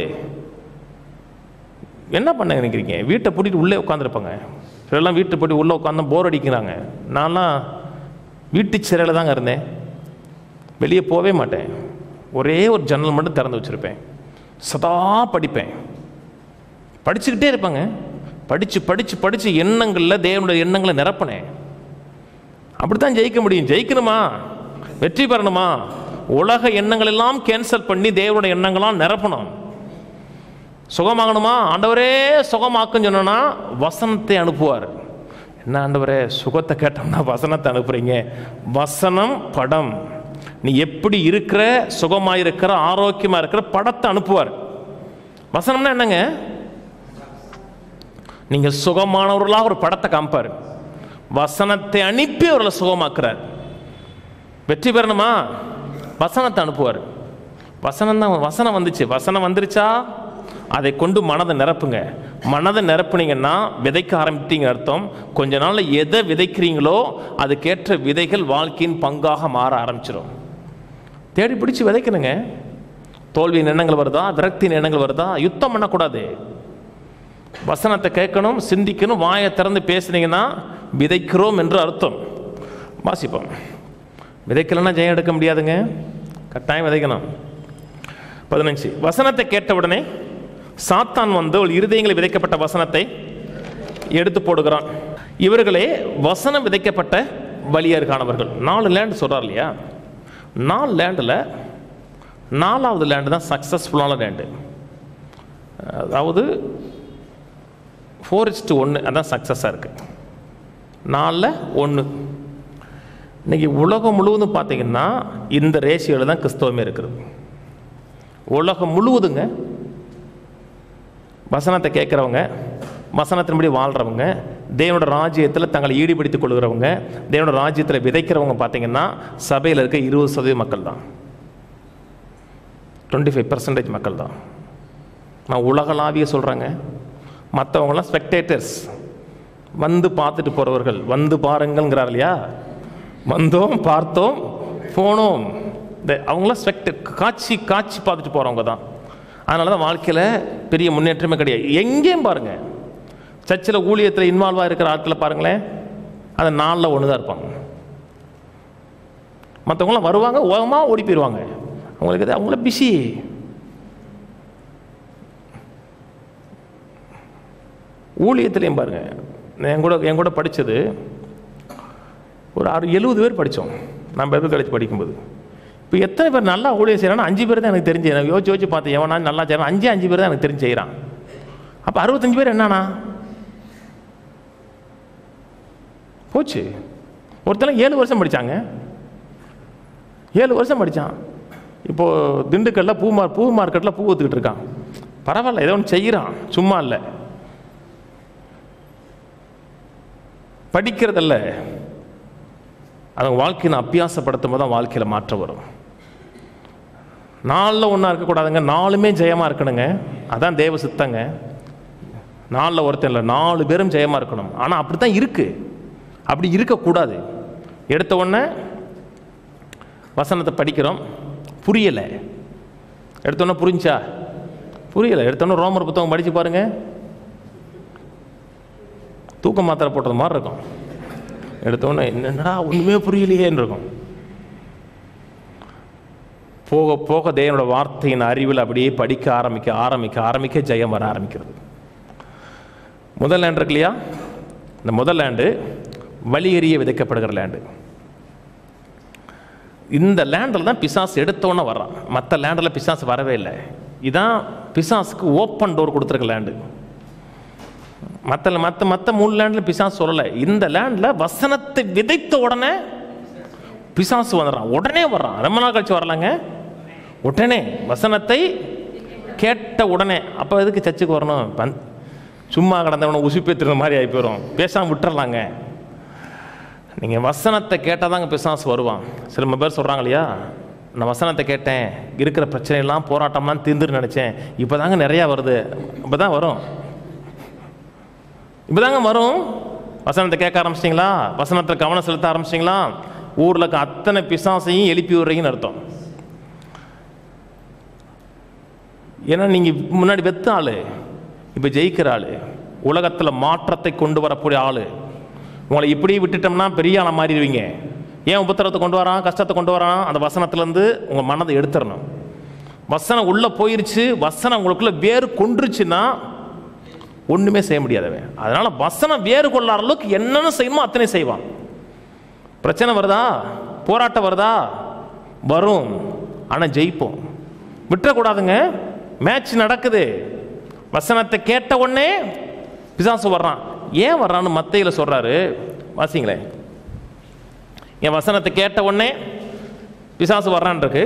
என்ன பண்ண நினைக்கிறீங்க? வீட்டை பூட்டிட்டு உள்ளே உட்காந்துருப்பாங்க. சிலெல்லாம் வீட்டை போட்டு உள்ளே உட்காந்து போர் அடிக்கிறாங்க. நான்லாம் வீட்டு சிறையில் தாங்க இருந்தேன், வெளியே போகவே மாட்டேன். ஒரே ஒரு ஜன்னல் மட்டும் திறந்து வச்சுருப்பேன், சதா படிப்பேன், படிச்சுக்கிட்டே இருப்பாங்க. படித்து படித்து படித்து எண்ணங்களில் தேவனுடைய எண்ணங்களை நிரப்பினேன். அப்படி தான் ஜெயிக்க முடியும். ஜெயிக்கணுமா, வெற்றி பெறணுமா, உலக எண்ணங்கள் எல்லாம் கேன்சல் பண்ணி தேவனுடைய எண்ணங்களாம் நிரப்பணும். சுகமாகணுமா, ஆண்டவரே சுகமாக்குன்னு சொன்னா வசனத்தை அனுப்புவார். என்ன ஆண்டவரே சுகத்தை கேட்டோம்னா வசனத்தை அனுப்புறீங்க? வசனம் படம், நீ எப்படி இருக்கிற, சுகமாக இருக்கிற, ஆரோக்கியமாக இருக்கிற படத்தை அனுப்புவார். வசனம்னா என்னங்க? நீங்கள் சுகமானவர்களாக ஒரு படத்தை காமிப்பார். வசனத்தை அனுப்பி அவர்களை சுகமாக்குறார். வெற்றி பெறணுமா? வசனத்தை அனுப்புவார். வசனம் தான். வசனம் வந்துச்சு. வசனம் வந்துருச்சா அதை கொண்டு மனதை நிரப்புங்க. மனதை நிரப்புனீங்கன்னா விதைக்க ஆரம்பித்தீங்க அர்த்தம். கொஞ்ச நாளில் எதை விதைக்கிறீங்களோ அதுக்கேற்ற விதைகள் வாழ்க்கையின் பங்காக மாற ஆரம்பிச்சிடும். தேடி பிடிச்சி விதைக்கணுங்க. தோல்வியின் எண்ணங்கள் வருதா, விரக்தியின் எண்ணங்கள் வருதா, யுத்தம் பண்ணக்கூடாது. வசனத்தை கேட்கணும், சிந்திக்கணும். வாயை திறந்து பேசுனீங்கன்னா விதைக்கிறோம் என்று அர்த்தம். வாசிப்போம். விதைக்கலன்னா ஜெயம் எடுக்க முடியாதுங்க. கட்டாயம் விதைக்கணும். பதினஞ்சு. வசனத்தை கேட்டவுடனே சாத்தான் வந்து இருதயங்களில் விதைக்கப்பட்ட வசனத்தை எடுத்து போடுகிறான். இவர்களே வசனம் விதைக்கப்பட்ட வழியருக்கானவர்கள். நாலு லேண்டு சொல்றார் இல்லையா? நாலு லேண்டில் நாலாவது லேண்டு தான் சக்ஸஸ்ஃபுல்லான லேண்டு. அதாவது ஃபோர் இஸ்டு ஒன்று அதான் சக்ஸஸாக இருக்குது. நாலில் ஒன்று. இன்றைக்கி உலகம் முழுவதும் பார்த்தீங்கன்னா இந்த ரேஷியோவில் தான் கிறிஸ்தவமே இருக்குது. உலகம் முழுவதுங்க வசனத்தை கேட்குறவங்க, வசனத்தின்படி வாழ்கிறவங்க, தேவனோட ராஜ்யத்தில் தங்களை ஈடுபடுத்திக் கொள்கிறவங்க, தேவனோட ராஜ்யத்தில் விதைக்கிறவங்க பார்த்தீங்கன்னா சபையில் இருக்க இருபது சதவீத மக்கள் தான். டுவெண்ட்டி ஃபைவ் பர்சன்டேஜ் மக்கள் தான். நான் உலகளாவிய சொல்கிறேங்க. மற்றவங்களாம் ஸ்பெக்டேட்டர்ஸ், வந்து பார்த்துட்டு போகிறவர்கள். வந்து பாருங்கள்ங்கிறார் இல்லையா? வந்தோம், பார்த்தோம், போனோம். இந்த அவங்களாம் ஸ்பெக்ட் காட்சி காட்சி பார்த்துட்டு போகிறவங்க தான். அதனால தான் வாழ்க்கையில் பெரிய முன்னேற்றமே கிடையாது. எங்கேயும் பாருங்கள், சர்ச்சில் ஊழியத்தில் இன்வால்வாக இருக்கிற ஆட்களை பாருங்களேன், அது நாளில் ஒன்று தான் இருப்பாங்க. மற்றவங்களாம் வருவாங்க, ஓகமாக ஓடி போயிடுவாங்க. அவங்களுக்கு அவங்கள பிஸி. ஊழியத்துலேயும் பாருங்கள், என் கூட என் கூட படித்தது ஒரு ஆறு எழுபது பேர் படித்தோம். நான் பைபிள் காலேஜ் படிக்கும்போது. இப்போ எத்தனை பேர் நல்லா ஊழியம் செய்கிறான்னா அஞ்சு பேர் தான் எனக்கு தெரிஞ்சு. நான் யோசிச்சு யோசிச்சு பார்த்தேன், எவனா நல்லா செய்கிறான். அஞ்சு அஞ்சு பேர் தான் எனக்கு தெரிஞ்சு செய்கிறான். அப்போ அறுபத்தஞ்சு பேர் என்னன்னா போச்சு. ஒருத்தர் ஏழு வருஷம் படித்தாங்க. ஏழு வருஷம் படித்தான். இப்போது திண்டுக்கல்ல பூ மார் பூ மார்க்கெட்டில் பூ ஊற்றுக்கிட்டு இருக்கான். பரவாயில்ல, ஏதோ ஒன்று செய்கிறான், சும்மா இல்லை. படிக்கிறதில்ல, அவங்க வாழ்க்கையை அபியாசப்படுத்தும் போது தான் வாழ்க்கையில் மாற்றம் வரும். நாளில் ஒன்றா இருக்கக்கூடாதுங்க, நாலுமே ஜெயமாக இருக்கணுங்க. அதான் தேவ சித்தங்க. நாளில் ஒருத்தன் இல்லை, நாலு பேரும் ஜெயமாக இருக்கணும். ஆனால் அப்படி தான் இருக்குது. அப்படி இருக்கக்கூடாது. எடுத்த உடனே வசனத்தை படிக்கிறோம், புரியலை. எடுத்தோடனே புரிஞ்சா? புரியலை. எடுத்தோடனே ரோமர் புத்தகம் படித்து பாருங்கள், தூக்க மாத்திரை போட்டது மாதிரி இருக்கும். எடுத்தோடனே என்னடா ஒன்றுமே புரியலையேன்னு இருக்கும். போக போக தேவனோட வார்த்தையின் அறிவில் அப்படியே படிக்க ஆரம்பிக்க ஆரம்பிக்க ஆரம்பிக்க ஜெயம் வர ஆரம்பிக்கிறது. முதல் லேண்ட் இருக்கு இல்லையா? இந்த முதல் லேண்டு வழியறிய விதைக்கப்படுகிற லேண்டு. இந்த லேண்டில் தான் பிசாசு எடுத்தோன்னே வர்றான். மற்ற லேண்டில் பிசாசு வரவே இல்லை. இதுதான் பிசாசுக்கு ஓப்பன் டோர் கொடுத்துருக்க லேண்டு. மற்ற மற்ற மற்ற மூணு லேண்டில் பிசாசு சொல்லலை. இந்த லேண்டில் வசனத்தை விதைத்த உடனே பிசாசு வந்துடுறான். உடனே வர்றான். ரொம்ப நாள் கழிச்சு வரலாங்க. உடனே வசனத்தை கேட்ட உடனே. அப்போ எதுக்கு சர்ச்சுக்கு வரணும்? சும்மா கடந்தவனை உசுப்பேத்துற மாதிரி ஆகி போயிடும். பேசாமல் விட்டுறலாங்க. நீங்கள் வசனத்தை கேட்டால் தாங்க பிசாசு வருவான். சில பேர் சொல்கிறாங்க இல்லையா, நான் வசனத்தை கேட்டேன், இருக்கிற பிரச்சனையெல்லாம் போராட்டம்லாம் தீர்ந்துன்னு நினச்சேன், இப்போ தாங்க நிறையா வருது. இப்போ தான் வரும், இப்போ தாங்க வரும். வசனத்தை கேட்க ஆரம்பிச்சிட்டிங்களா? வசனத்தில் கவனம் செலுத்த ஆரம்பிச்சிட்டிங்களா? ஊரில் இருக்க அத்தனை பிசாசையும் எழுப்பி விடுறீங்கன்னு அர்த்தம். ஏன்னா நீங்கள் முன்னாடி வெத்த ஆள், இப்போ ஜெயிக்கிற ஆள், உலகத்தில் மாற்றத்தை கொண்டு வரக்கூடிய ஆள். உங்களை இப்படி விட்டுட்டோம்னா பெரிய ஆளை மாறிடுவீங்க. ஏன் உபத்திரத்தை கொண்டு வரான், கஷ்டத்தை கொண்டு வரான்? அந்த வசனத்துலேருந்து உங்கள் மனதை எடுத்துடணும். வசனம் உள்ளே போயிருச்சு, வசனம் உங்களுக்குள்ளே வேறு கொண்டுருச்சுன்னா ஒன்றுமே செய்ய முடியாதவன். அதனால் வசனம் வேறு கொள்ளாத அளவுக்கு என்னென்ன செய்யணுமோ அத்தனை செய்வான். பிரச்சனை வருதா, போராட்டம் வருதா, வரும். ஆனால் ஜெயிப்போம். விட்டுறக்கூடாதுங்க. மேட்ச் நடக்குது. வசனத்தை கேட்ட உடனே பிசாசு வர்றான். ஏன் வர்றான்னு மத்தையில் சொல்கிறாரு, வாசிங்களேன். என் வசனத்தை கேட்ட உடனே பிசாசு வர்றான் இருக்கு.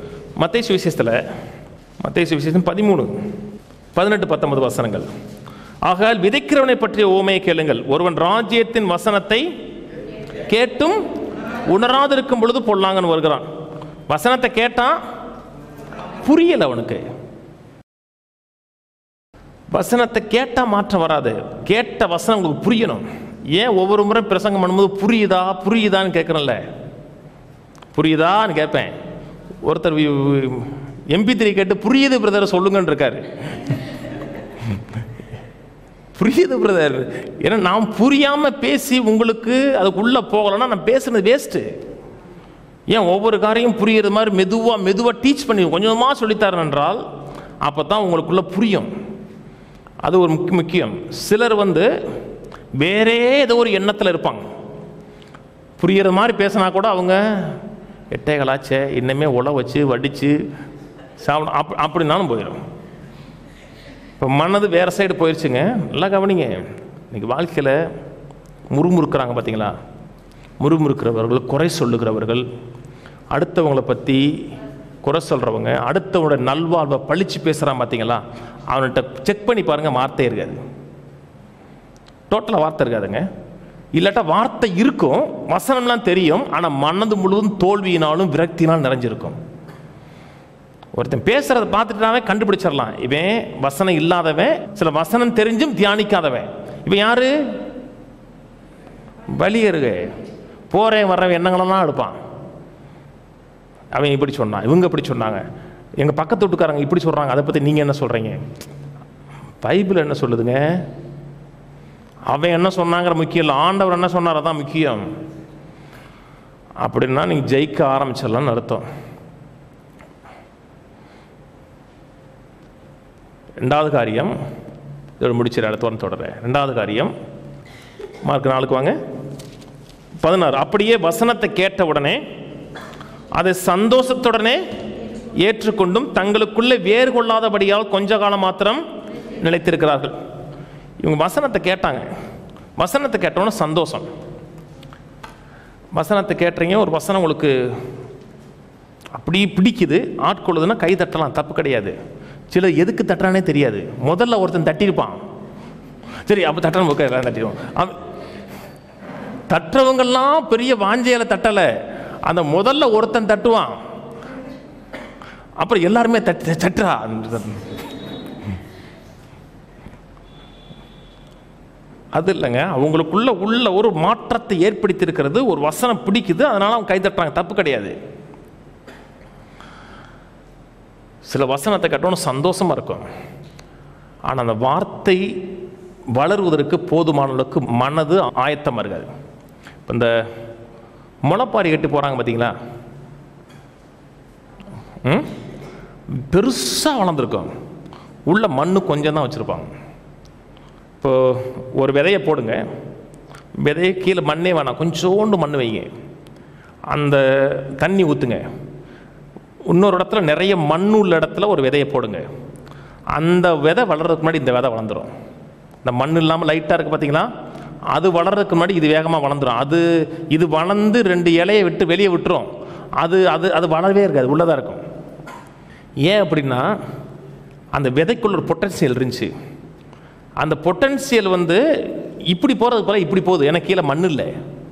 மத்தேயு விசேஷத்தில் மத்தேயு விசேஷம் பதிமூணு பதினெட்டு பத்தொன்பது வசனங்கள். ஆகையால் விதைக்கிறவனை பற்றிய உவமையை கேளுங்கள். ஒருவன் ராஜ்யத்தின் வசனத்தை கேட்டும் உணராதிருக்கும் பொழுது பொல்லாங்கன்னு வருகிறான். வசனத்தை கேட்டான், புரியல அவனுக்கு. வசனத்தை கேட்டா மாற்றம் வராது. கேட்ட வசனம் உங்களுக்கு புரியணும். ஏன் ஒவ்வொரு முறை பிரசங்கம் பண்ணும்போது புரியுதா புரியுதான்னு கேட்கறேன்ல, புரியுதான்னு கேட்பேன். ஒருத்தர் எம்பி த்ரீ கேட்டு புரியுது பிரதர் சொல்லுங்கன்னு இருக்காரு. புரியுது பிரதர், ஏன்னா நான் புரியாம பேசி உங்களுக்கு அதுக்குள்ள போகலன்னா நான் பேசுனது வேஸ்ட்டு. ஏன் ஒவ்வொரு காரியம் புரியுறது மாதிரி மெதுவாக மெதுவாக டீச் பண்ணி கொஞ்சமாக சொல்லித்தரேன் என்றால் அப்போ தான் உங்களுக்குள்ள புரியும். அது ஒரு முக்கிய முக்கியம் சிலர் வந்து வேறே ஏதோ ஒரு எண்ணத்தில் இருப்பாங்க. புரிகிற மாதிரி பேசினா கூட அவங்க எட்டைகளாச்சே இன்னமே உழ வச்சு வடித்து சாப்பிட அப் அப்படின்னாலும் போயிடும். இப்போ மனது வேறு சைடு போயிடுச்சுங்க. நல்லா கவனிங்க. இன்றைக்கி வாழ்க்கையில் முறுமுறுக்கிறாங்க பார்த்தீங்களா? முறுமுறுக்கிறவர்கள், குறை சொல்லுகிறவர்கள், அடுத்தவங்களை பற்றி குறை சொல்கிறவங்க, அடுத்தவங்களோட நல்வாழ்வை பழிச்சு பேசுகிறான் பார்த்தீங்களா? அவன்கிட்ட செக் பண்ணி பாருங்கள், வார்த்தை இருக்காது. டோட்டலாக வார்த்தை இருக்காதுங்க. இல்லாட்டா வார்த்தை இருக்கும், வசனம்லாம் தெரியும், ஆனால் மனது முழுவதும் தோல்வியினாலும் விரக்தினாலும் நிறைஞ்சிருக்கும். ஒருத்தன் பேசுறதை பார்த்துட்டாவே கண்டுபிடிச்சிடலாம், இவன் வசனம் இல்லாதவன், சில வசனம் தெரிஞ்சும் தியானிக்காதவன். இவன் யாரு? வலியருக போறேன் வர்றவன் எண்ணங்களெல்லாம் எடுப்பான். அவன் இப்படி சொன்னான், இவங்க இப்படி சொன்னாங்க, எங்கள் பக்கத்து வீட்டுக்காரங்க இப்படி சொல்கிறாங்க, அதை பற்றி நீங்கள் என்ன சொல்கிறீங்க? பைபிள் என்ன சொல்லுதுங்க? அவன் என்ன சொன்னாங்கிற முக்கியம் இல்லை, ஆண்டவர் என்ன சொன்னார் அதான் முக்கியம். அப்படின்னா நீங்கள் ஜெயிக்க ஆரம்பிச்சிடலான்னு அர்த்தம். ரெண்டாவது காரியம், இதோட முடிச்சிட அடுத்த தொடர்றேன். ரெண்டாவது காரியம், மார்க் நாளுக்கு வாங்க, பதினாறு. அப்படியே வசனத்தை கேட்ட உடனே அதை சந்தோஷத்துடனே ஏற்றுக்கொண்டும் தங்களுக்குள்ளே வேறு கொள்ளாதபடியால் கொஞ்ச காலம் மாத்திரம் நிலைத்திருக்கிறார்கள். இவங்க வசனத்தை கேட்டாங்க. வசனத்தை கேட்டோன்னா சந்தோஷம். வசனத்தை கேட்டீங்க, ஒரு வசனம் உங்களுக்கு அப்படி பிடிக்குது, ஆட்கொள்ளுதுன்னா கை தட்டலாம், தப்பு கிடையாது. சில எதுக்கு தட்டுறானே தெரியாது. முதல்ல ஒருத்தன் தட்டியிருப்பான், சரி அப்போ தட்டணும் தட்டிடுவோம். தட்டுறவங்கெல்லாம் பெரிய வாஞ்சையில தட்டலை, அந்த முதல்ல ஒருத்தன் தட்டுவான், அப்புறம் எல்லாருமே தட்டு தட்டுறா. அது இல்லைங்க, அவங்களுக்குள்ள உள்ள ஒரு மாற்றத்தை ஏற்படுத்தி இருக்கிறது. ஒரு வசனம் பிடிக்குது, அதனால அவங்க கை தட்டுறாங்க, தப்பு கிடையாது. சில வசனத்தை கட்டணும் சந்தோஷமா இருக்கும், ஆனால் அந்த வார்த்தை வளருவதற்கு போதுமான அளவுக்கு மனது ஆயத்தமாக இருக்காது. இப்போ இந்த முளைப்பாரி கட்டி போகிறாங்க பார்த்தீங்களா? ம் பெருசாக வளர்ந்துருக்கும், உள்ள மண் கொஞ்சம் தான் வச்சுருப்பாங்க. இப்போ ஒரு விதையை போடுங்க, விதையை கீழே மண்ணே வேணாம், கொஞ்சோண்டு மண் வைங்க, அந்த தண்ணி ஊற்றுங்க. இன்னொரு இடத்துல நிறைய மண் உள்ள இடத்துல ஒரு விதையை போடுங்க, அந்த விதை வளர்றதுக்கு முன்னாடி இந்த விதை வளர்ந்துடும். இந்த மண் இல்லாமல் லைட்டாக இருக்குது பார்த்தீங்களா? அது வளர்றதுக்கு முன்னாடி இது வேகமாக வளர்ந்துடும். அது இது வளர்ந்து ரெண்டு இலையை விட்டு வெளியே விட்டுரும், அது அது அது வளரவே இருக்காது, உள்ளதாக இருக்கும். ஏன் அப்படின்னா அந்த விதைக்குள்ள ஒரு பொட்டன்சியல் இருந்துச்சு. அந்த பொட்டன்சியல் வந்து இப்படி போகிறது போல இப்படி போகுது, ஏன்னா கீழே மண் இல்லை.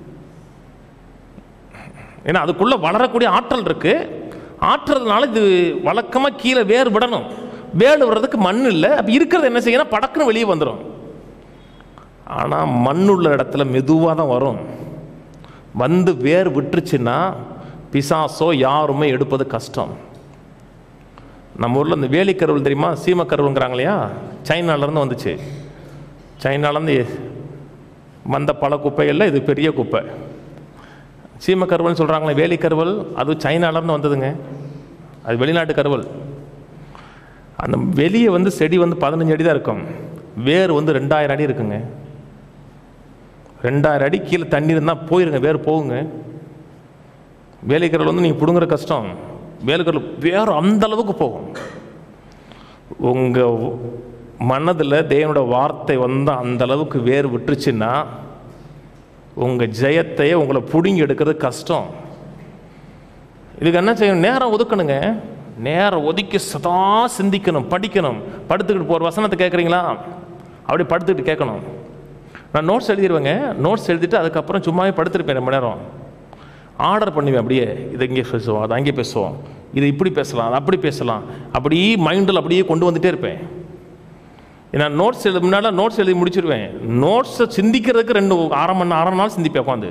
ஏன்னா அதுக்குள்ளே வளரக்கூடிய ஆற்றல் இருக்கு. ஆற்றுறதுனால இது வழக்கமாக கீழே வேறு விடணும், வேறு விடுறதுக்கு மண் இல்லை. அப்போ இருக்கிறது என்ன செய்யணும், படக்குன்னு வெளியே வந்துடும். ஆனால் மண்ணுள்ள இடத்துல மெதுவாக தான் வரும். வந்து வேர் விட்டுருச்சுன்னா பிசாசோ யாருமே எடுப்பது கஷ்டம். நம்ம ஊரில் இந்த வேலிக்கருவல் தெரியுமா, சீமக்கருவுங்கிறாங்க இல்லையா? சைனாலேருந்து வந்துச்சு. சைனாலேருந்து வந்த பல குப்பைகளில் இது பெரிய குப்பை. சீமக்கருவல்னு சொல்கிறாங்களே, வேலிக்கருவல் அது சைனாலேருந்து வந்ததுங்க. அது வெளிநாட்டு கருவல். அந்த வெளியே வந்து செடி வந்து பதினஞ்சு அடி தான் இருக்கும், வேர் வந்து ரெண்டாயிரம் அடி இருக்குங்க. ரெண்டாயிரம் அடி கீழே தண்ணி இருந்தால் போயிருங்க, வேர் போகுங்க. வேலிக்கருவல் வந்து நீங்கள் பிடுங்குற கஷ்டம், வேலிக்கருவல் வேறு அந்த அளவுக்கு போகும். உங்கள் மனதில் தேவனோட வார்த்தை வந்து அந்த அளவுக்கு வேர் விட்டுருச்சுன்னா உங்கள் ஜெயத்தையே உங்களை பிடுங்கி எடுக்கிறது கஷ்டம். இதுக்கு என்ன செய்யணும், நேரம் ஒதுக்கணுங்க. நேரம் ஒதுக்கி சதா சிந்திக்கணும், படிக்கணும். படுத்துக்கிட்டு போகிற வசனத்தை கேட்குறீங்களா, அப்படி படுத்துக்கிட்டு கேட்கணும். நான் நோட்ஸ் எழுதிடுவேங்க. நோட்ஸ் எழுதிட்டு அதுக்கப்புறம் சும்மாவே படுத்துருப்பேன் ரொம்ப நேரம். ஆர்டர் பண்ணுவேன். அப்படியே இதை இங்கே பேசுவோம், அதை அங்கே பேசுவோம், இதை இப்படி பேசலாம், அதை அப்படி பேசலாம், அப்படியே மைண்டில் அப்படியே கொண்டு வந்துகிட்டே இருப்பேன். நான் நோட்ஸ் எழுத முன்னால் நோட்ஸ் எழுதி முடிச்சிருவேன். நோட்ஸை சிந்திக்கிறதுக்கு ரெண்டு அரை மணி அரை நாள் சிந்திப்பேன் உட்காந்து.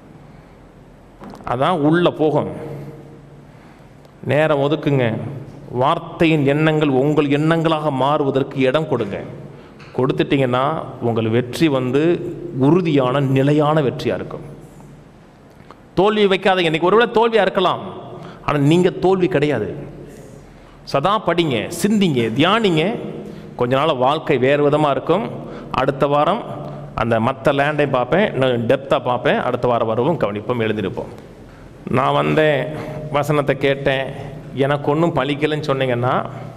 அதான் உள்ள போகும். நேரம் ஒதுக்குங்க. வார்த்தையின் எண்ணங்கள் உங்கள் எண்ணங்களாக மாறுவதற்கு இடம் கொடுங்க. கொடுத்துட்டிங்கன்னா உங்கள் வெற்றி வந்து உறுதியான நிலையான வெற்றியாக இருக்கும். தோல்வி வைக்காதீங்க. இன்றைக்கி ஒருவேளை தோல்வியாக இருக்கலாம், ஆனால் நீங்கள் தோல்வி கிடையாது. சதா படிங்க, சிந்திங்க, தியானிங்க. கொஞ்ச நாள் வாழ்க்கை வேறு விதமாக இருக்கும். அடுத்த வாரம் அந்த மற்ற லேண்டை பார்ப்பேன், இன்னும் டெப்த்தாக பார்ப்பேன். அடுத்த வாரம் வரவும் கவனிப்போம், எழுந்திருப்போம். நான் வந்தேன், வசனத்தை கேட்டேன், எனக்கு ஒன்றும் பலிக்கலைன்னு சொன்னீங்கன்னா,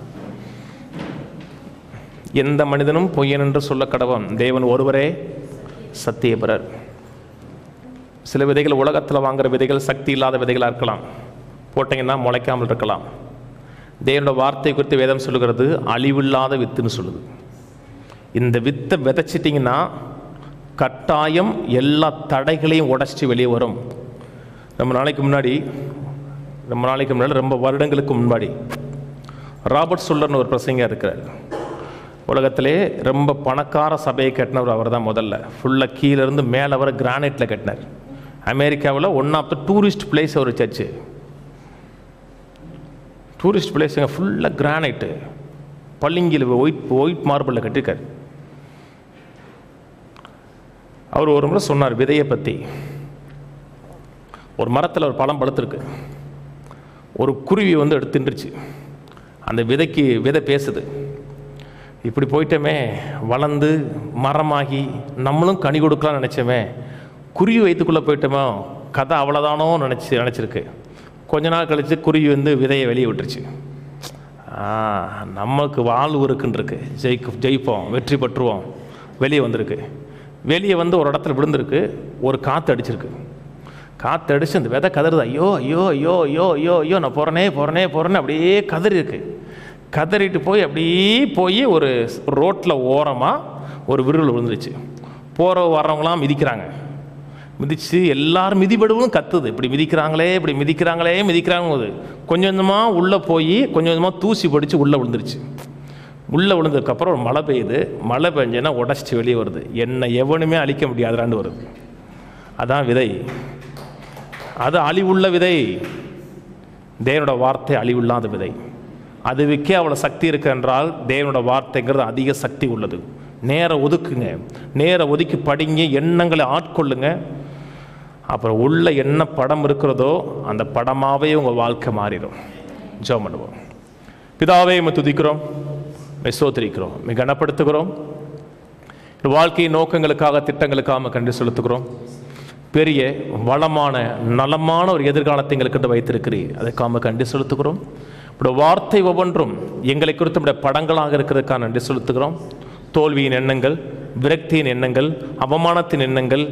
எந்த மனிதனும் பொய்யன் என்று சொல்ல கடவன், தேவன் ஒருவரே சத்தியபரர். சில விதைகள் உலகத்தில் வாங்குகிற விதைகள் சக்தி இல்லாத விதைகளாக இருக்கலாம், போட்டிங்கன்னா முளைக்காமல் இருக்கலாம். தேவனோட வார்த்தை குறித்து வேதம் சொல்லுகிறது அழிவில்லாத வித்துன்னு சொல்லுது. இந்த வித்தை விதைச்சிட்டிங்கன்னா கட்டாயம் எல்லா தடைகளையும் உடச்சி வெளியே வரும். ரொம்ப நாளைக்கு முன்னாடி ரொம்ப நாளைக்கு முன்னாடி ரொம்ப வருடங்களுக்கு முன்னாடி ராபர்ட் சுல்லர்னு ஒரு பிரசங்க இருக்கிறார். உலகத்திலே ரொம்ப பணக்கார சபையை கட்டினவர் அவர் தான். முதல்ல ஃபுல்லாக கீழேருந்து மேலே வர கிரானைட்டில் கட்டினார். அமெரிக்காவில் one of the tourist place ஒரு சர்ச்சு. டூரிஸ்ட் பிளேஸுங்க, ஃபுல்லாக கிரானைட்டு, பளிங்கில் ஒயிட் ஒயிட் மார்பிளில் கட்டிருக்கார். அவர் ஒரு முறை சொன்னார் விதையை பற்றி. ஒரு மரத்தில் ஒரு பழம் பழுத்திருக்கு. ஒரு குருவி வந்து எடுத்துருச்சு. அந்த விதைக்கு விதை பேசுது, இப்படி போயிட்டோமே, வளர்ந்து மரமாகி நம்மளும் கனி கொடுக்கலாம்னு நினச்சோமே, குருவி வயிற்றுக்குள்ளே போயிட்டோமோ, கதை அவ்வளோதானோ நினச்சி நினச்சிருக்கு. கொஞ்ச நாள் கழித்து குருவி வந்து விதையை வெளியே விட்டுருச்சு. நமக்கு வாழ்வு இருக்குன்றிருக்கு, ஜெயிக்க ஜெயிப்போம், வெற்றி பெற்றுவோம். வெளியே வந்திருக்கு. வெளியே வந்து ஒரு இடத்துல விழுந்திருக்கு. ஒரு காற்று அடிச்சிருக்கு. காற்று அடிச்சு அந்த விதை கதறுது. ஐயோ ஐயோ ஐயோ ஐயோ ஐயோ ஐயோ நான் போகிறனே போகிறனே போகிறேன்னு அப்படியே கதறி இருக்கு. கதறிட்டு போய் அப்படியே போய் ஒரு ரோட்டில் ஓரமாக ஒரு விருள் விழுந்துருச்சு. போகிற வர்றவங்களாம் மிதிக்கிறாங்க. மிதித்து எல்லாரும் மிதிபடுவும் கத்துது, இப்படி மிதிக்கிறாங்களே இப்படி மிதிக்கிறாங்களே மிதிக்கிறாங்க போது கொஞ்சம் கொஞ்சமாக உள்ளே போய் கொஞ்சம் கொஞ்சமாக தூசி படித்து உள்ளே விழுந்துருச்சு. உள்ளே விழுந்ததுக்கப்புறம் ஒரு மழை பெய்யுது. மழை பெஞ்சேன்னா உடச்சிட்டு வெளியே வருது. என்னை எவனுமே அழிக்க முடியாதுறாண்டு வருது. அதான் விதை. அது அழிவுள்ள விதை. தேவனோட வார்த்தை அழிவில்லாத விதை. அதுவுக்கே அவ்வளோ சக்தி இருக்கு என்றால் தேவனோட வார்த்தைங்கிறது அதிக சக்தி உள்ளது. நேரம் ஒதுக்குங்க, நேரம் ஒதுக்கி படிங்க, எண்ணங்களை ஆட்கொள்ளுங்க. அப்புறம் உள்ள என்ன படம் இருக்கிறதோ அந்த படமாகவே உங்கள் வாழ்க்கை மாறிடும். ஜெபம் பண்ணுவோம். பிதாவே, உம்மை துதிக்கிறோம், உம்மை ஸ்தோத்திரிக்கிறோம், உம்மை கனப்படுத்துகிறோம். வாழ்க்கையின் நோக்கங்களுக்காக திட்டங்களுக்காக கண்டு செலுத்துகிறோம். பெரிய வளமான நலமான ஒரு எதிர்காலத்தை எங்களுக்கு வைத்திருக்கிறீர், அதுக்காக கண்டு செலுத்துகிறோம். இப்படி வார்த்தை ஒவ்வொன்றும் எங்களை குறித்து நம்முடைய படங்களாக இருக்கிறதுக்காக நன்றி செலுத்துகிறோம். தோல்வியின் எண்ணங்கள், விரக்தியின் எண்ணங்கள், அவமானத்தின் எண்ணங்கள்,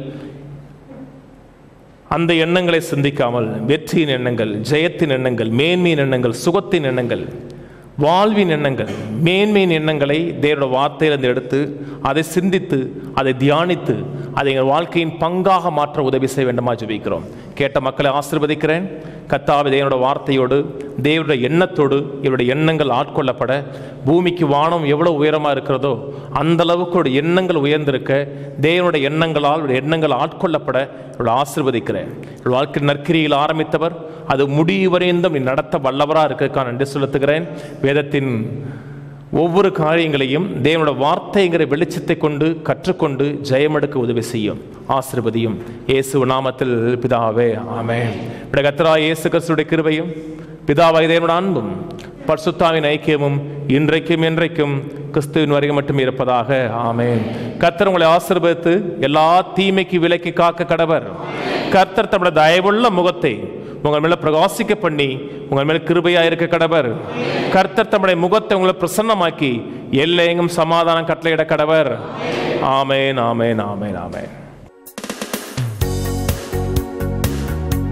அந்த எண்ணங்களை சிந்திக்காமல் வெற்றியின் எண்ணங்கள், ஜெயத்தின் எண்ணங்கள், மேன்மையின் எண்ணங்கள், சுகத்தின் எண்ணங்கள், வாழ்வின் எண்ணங்கள், மேன்மையின் எண்ணங்களை தேவனுடைய வார்த்தையிலிருந்து எடுத்து அதை சிந்தித்து அதை தியானித்து அதை எங்கள் வாழ்க்கையின் பங்காக மாற்ற உதவி செய்ய வேண்டுமா ஜெபிக்கிறோம். கேட்ட மக்களை ஆசீர்வதிக்கிறேன். கர்த்தாவே, தேவனுடைய வார்த்தையோடு தேவனுடைய எண்ணத்தோடு இவருடைய எண்ணங்கள் ஆட்கொள்ளப்பட, பூமிக்கு வானம் எவ்வளவு உயரமாக இருக்கிறதோ அந்த அளவுக்கு எண்ணங்கள் உயர்ந்திருக்க, தேவனுடைய எண்ணங்களால் எண்ணங்கள் ஆட்கொள்ளப்பட இவளை ஆசீர்வதிக்கிறேன். இவள் வாழ்க்கை நற்கிரியில் ஆரம்பித்தவர் அது முடிவரைந்தும் நீ நடத்த வல்லவராக இருக்கிறதுக்கான நன்றி செலுத்துகிறேன். வேதத்தின் ஒவ்வொரு காரியங்களையும் தேவனோட வார்த்தைங்கிற வெளிச்சத்தை கொண்டு கற்றுக்கொண்டு ஜெயமெடுக்க உதவி செய்யும். ஆசீர்வதியும் இயேசு நாமத்தில் பிதாவே, ஆமென். கர்த்தராகிய இயேசு கிறிஸ்துவின் கிருபையும் பிதாவாகிய தேவனுடைய அன்பும் பரிசுத்தாவின் ஐக்கியமும் இன்றைக்கும் என்றைக்கும் கிறிஸ்துவின் வரைக்கும் மட்டும் இருப்பதாக. ஆமென். கர்த்தர் உங்களை ஆசீர்வதித்து எல்லா தீமைக்கு விலக்கி காக்க கடவர். கர்த்தர் தம்முடைய தயவுள்ள முகத்தை உங்கள் மேல பிரகாசிக்க பண்ணி உங்கள் மேல கிருபையா இருக்க கடவர். கர்த்தர் தம்முடைய முகத்தை உங்களை பிரசன்னமாக்கி எல்லையெங்கும் சமாதானம் கட்டளையிட கடவர். ஆமென், ஆமென், ஆமென், ஆமென்.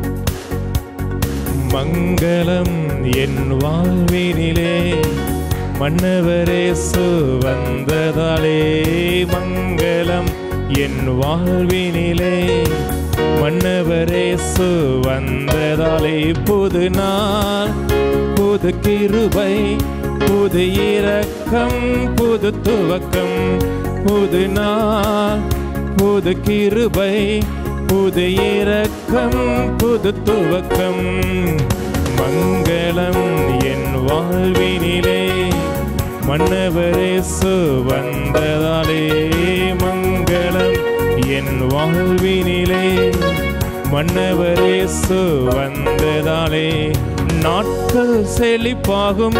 மங்களம் என் வாழ்வினிலே மன்னவரேசு வந்ததாலே மங்களம் என் வாழ்வினிலே. மன்னவரேசு வந்ததாலே புது நாள், புது கிருபை, புது இரக்கம், புது துவக்கம். புது நாள், புது கிருபை, புது இரக்கம், புது துவக்கம். மங்களம் என் வாழ்வினிலே. மன்னவரேசு வந்ததாலே மங்களம் என் வாழ்வினிலே. மன்னவரேசு வந்ததாலே நாட்கள் செழிப்பாகும்,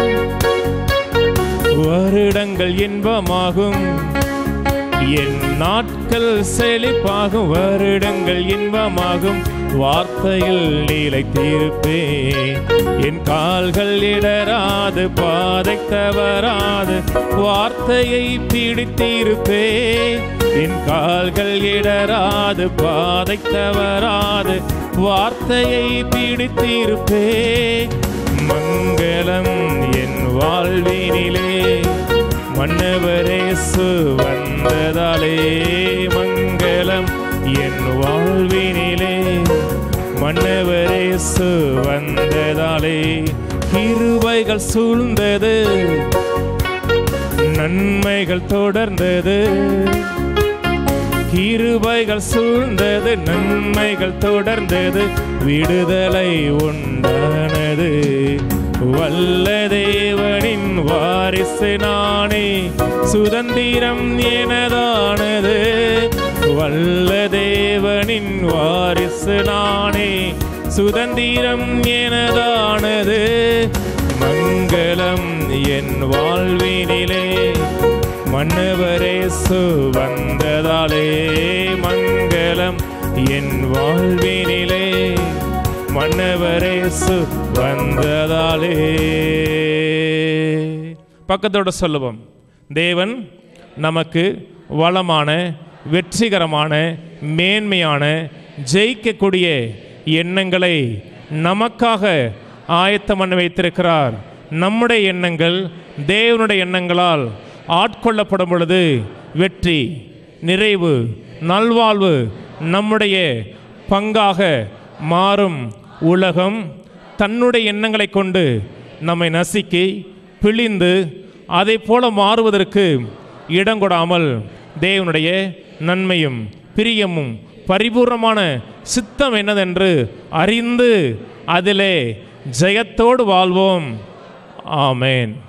வருடங்கள் இன்பமாகும். என் நாட்கள் செழிப்பாகும், வருடங்கள் இன்பமாகும். வார்த்தையில் நிலைத்திருப்பேன், என் கால்கள் இடராது, பாதை தவறாது. வார்த்தையை பிடித்திருப்பேன், என் கால்கள் இடராது, பாதை தவறாது. வார்த்தையை பிடித்திருப்பேன். மங்களம் என் வாழ்வினிலே. மன்னவரேசு வந்ததாலே மங்களம் என் வாழ்வினிலே. மன்னவரேசு வந்ததாலே கிருபைகள் சூழ்ந்தது, நன்மைகள் தொடர்ந்தது. கிருபைகள் சூழ்ந்தது, நன்மைகள் தொடர்ந்தது. விடுதலை உண்டானது. வல்ல தேவனின் வாரிசு நானே, சுதந்திரம் எனதானது. வல்ல தேவனின் வாரிசு நானே, சுதந்திரம் எனதானது. மங்களம் என் வாழ்வினிலே. மன்னவரேசு வந்ததாலே மங்களம் என் வாழ்வினிலே. மன்னவரேசு வந்ததாலே. பக்கத்தோட சொல்லுவோம், தேவன் நமக்கு வளமான, வெற்றிகரமான, மேன்மையான, ஜெயிக்கக்கூடிய எண்ணங்களை நமக்காக ஆயத்தம் பண்ணி வைத்திருக்கிறார். நம்முடைய எண்ணங்கள் தேவனுடைய எண்ணங்களால் ஆட்கொள்ளப்படும் பொழுது வெற்றி, நிறைவு, நல்வாழ்வு நம்முடைய பங்காக மாறும். உலகம் தன்னுடைய எண்ணங்களை கொண்டு நம்மை நசுக்கி பிழிந்து அதை போல மாறுவதற்கு இடம் கொடாமல் தேவனுடைய நன்மையும் பிரியமும் பரிபூர்ணமான சித்தம் என்னதென்று அறிந்து அதிலே ஜெயத்தோடு வாழ்வோம். ஆமென்.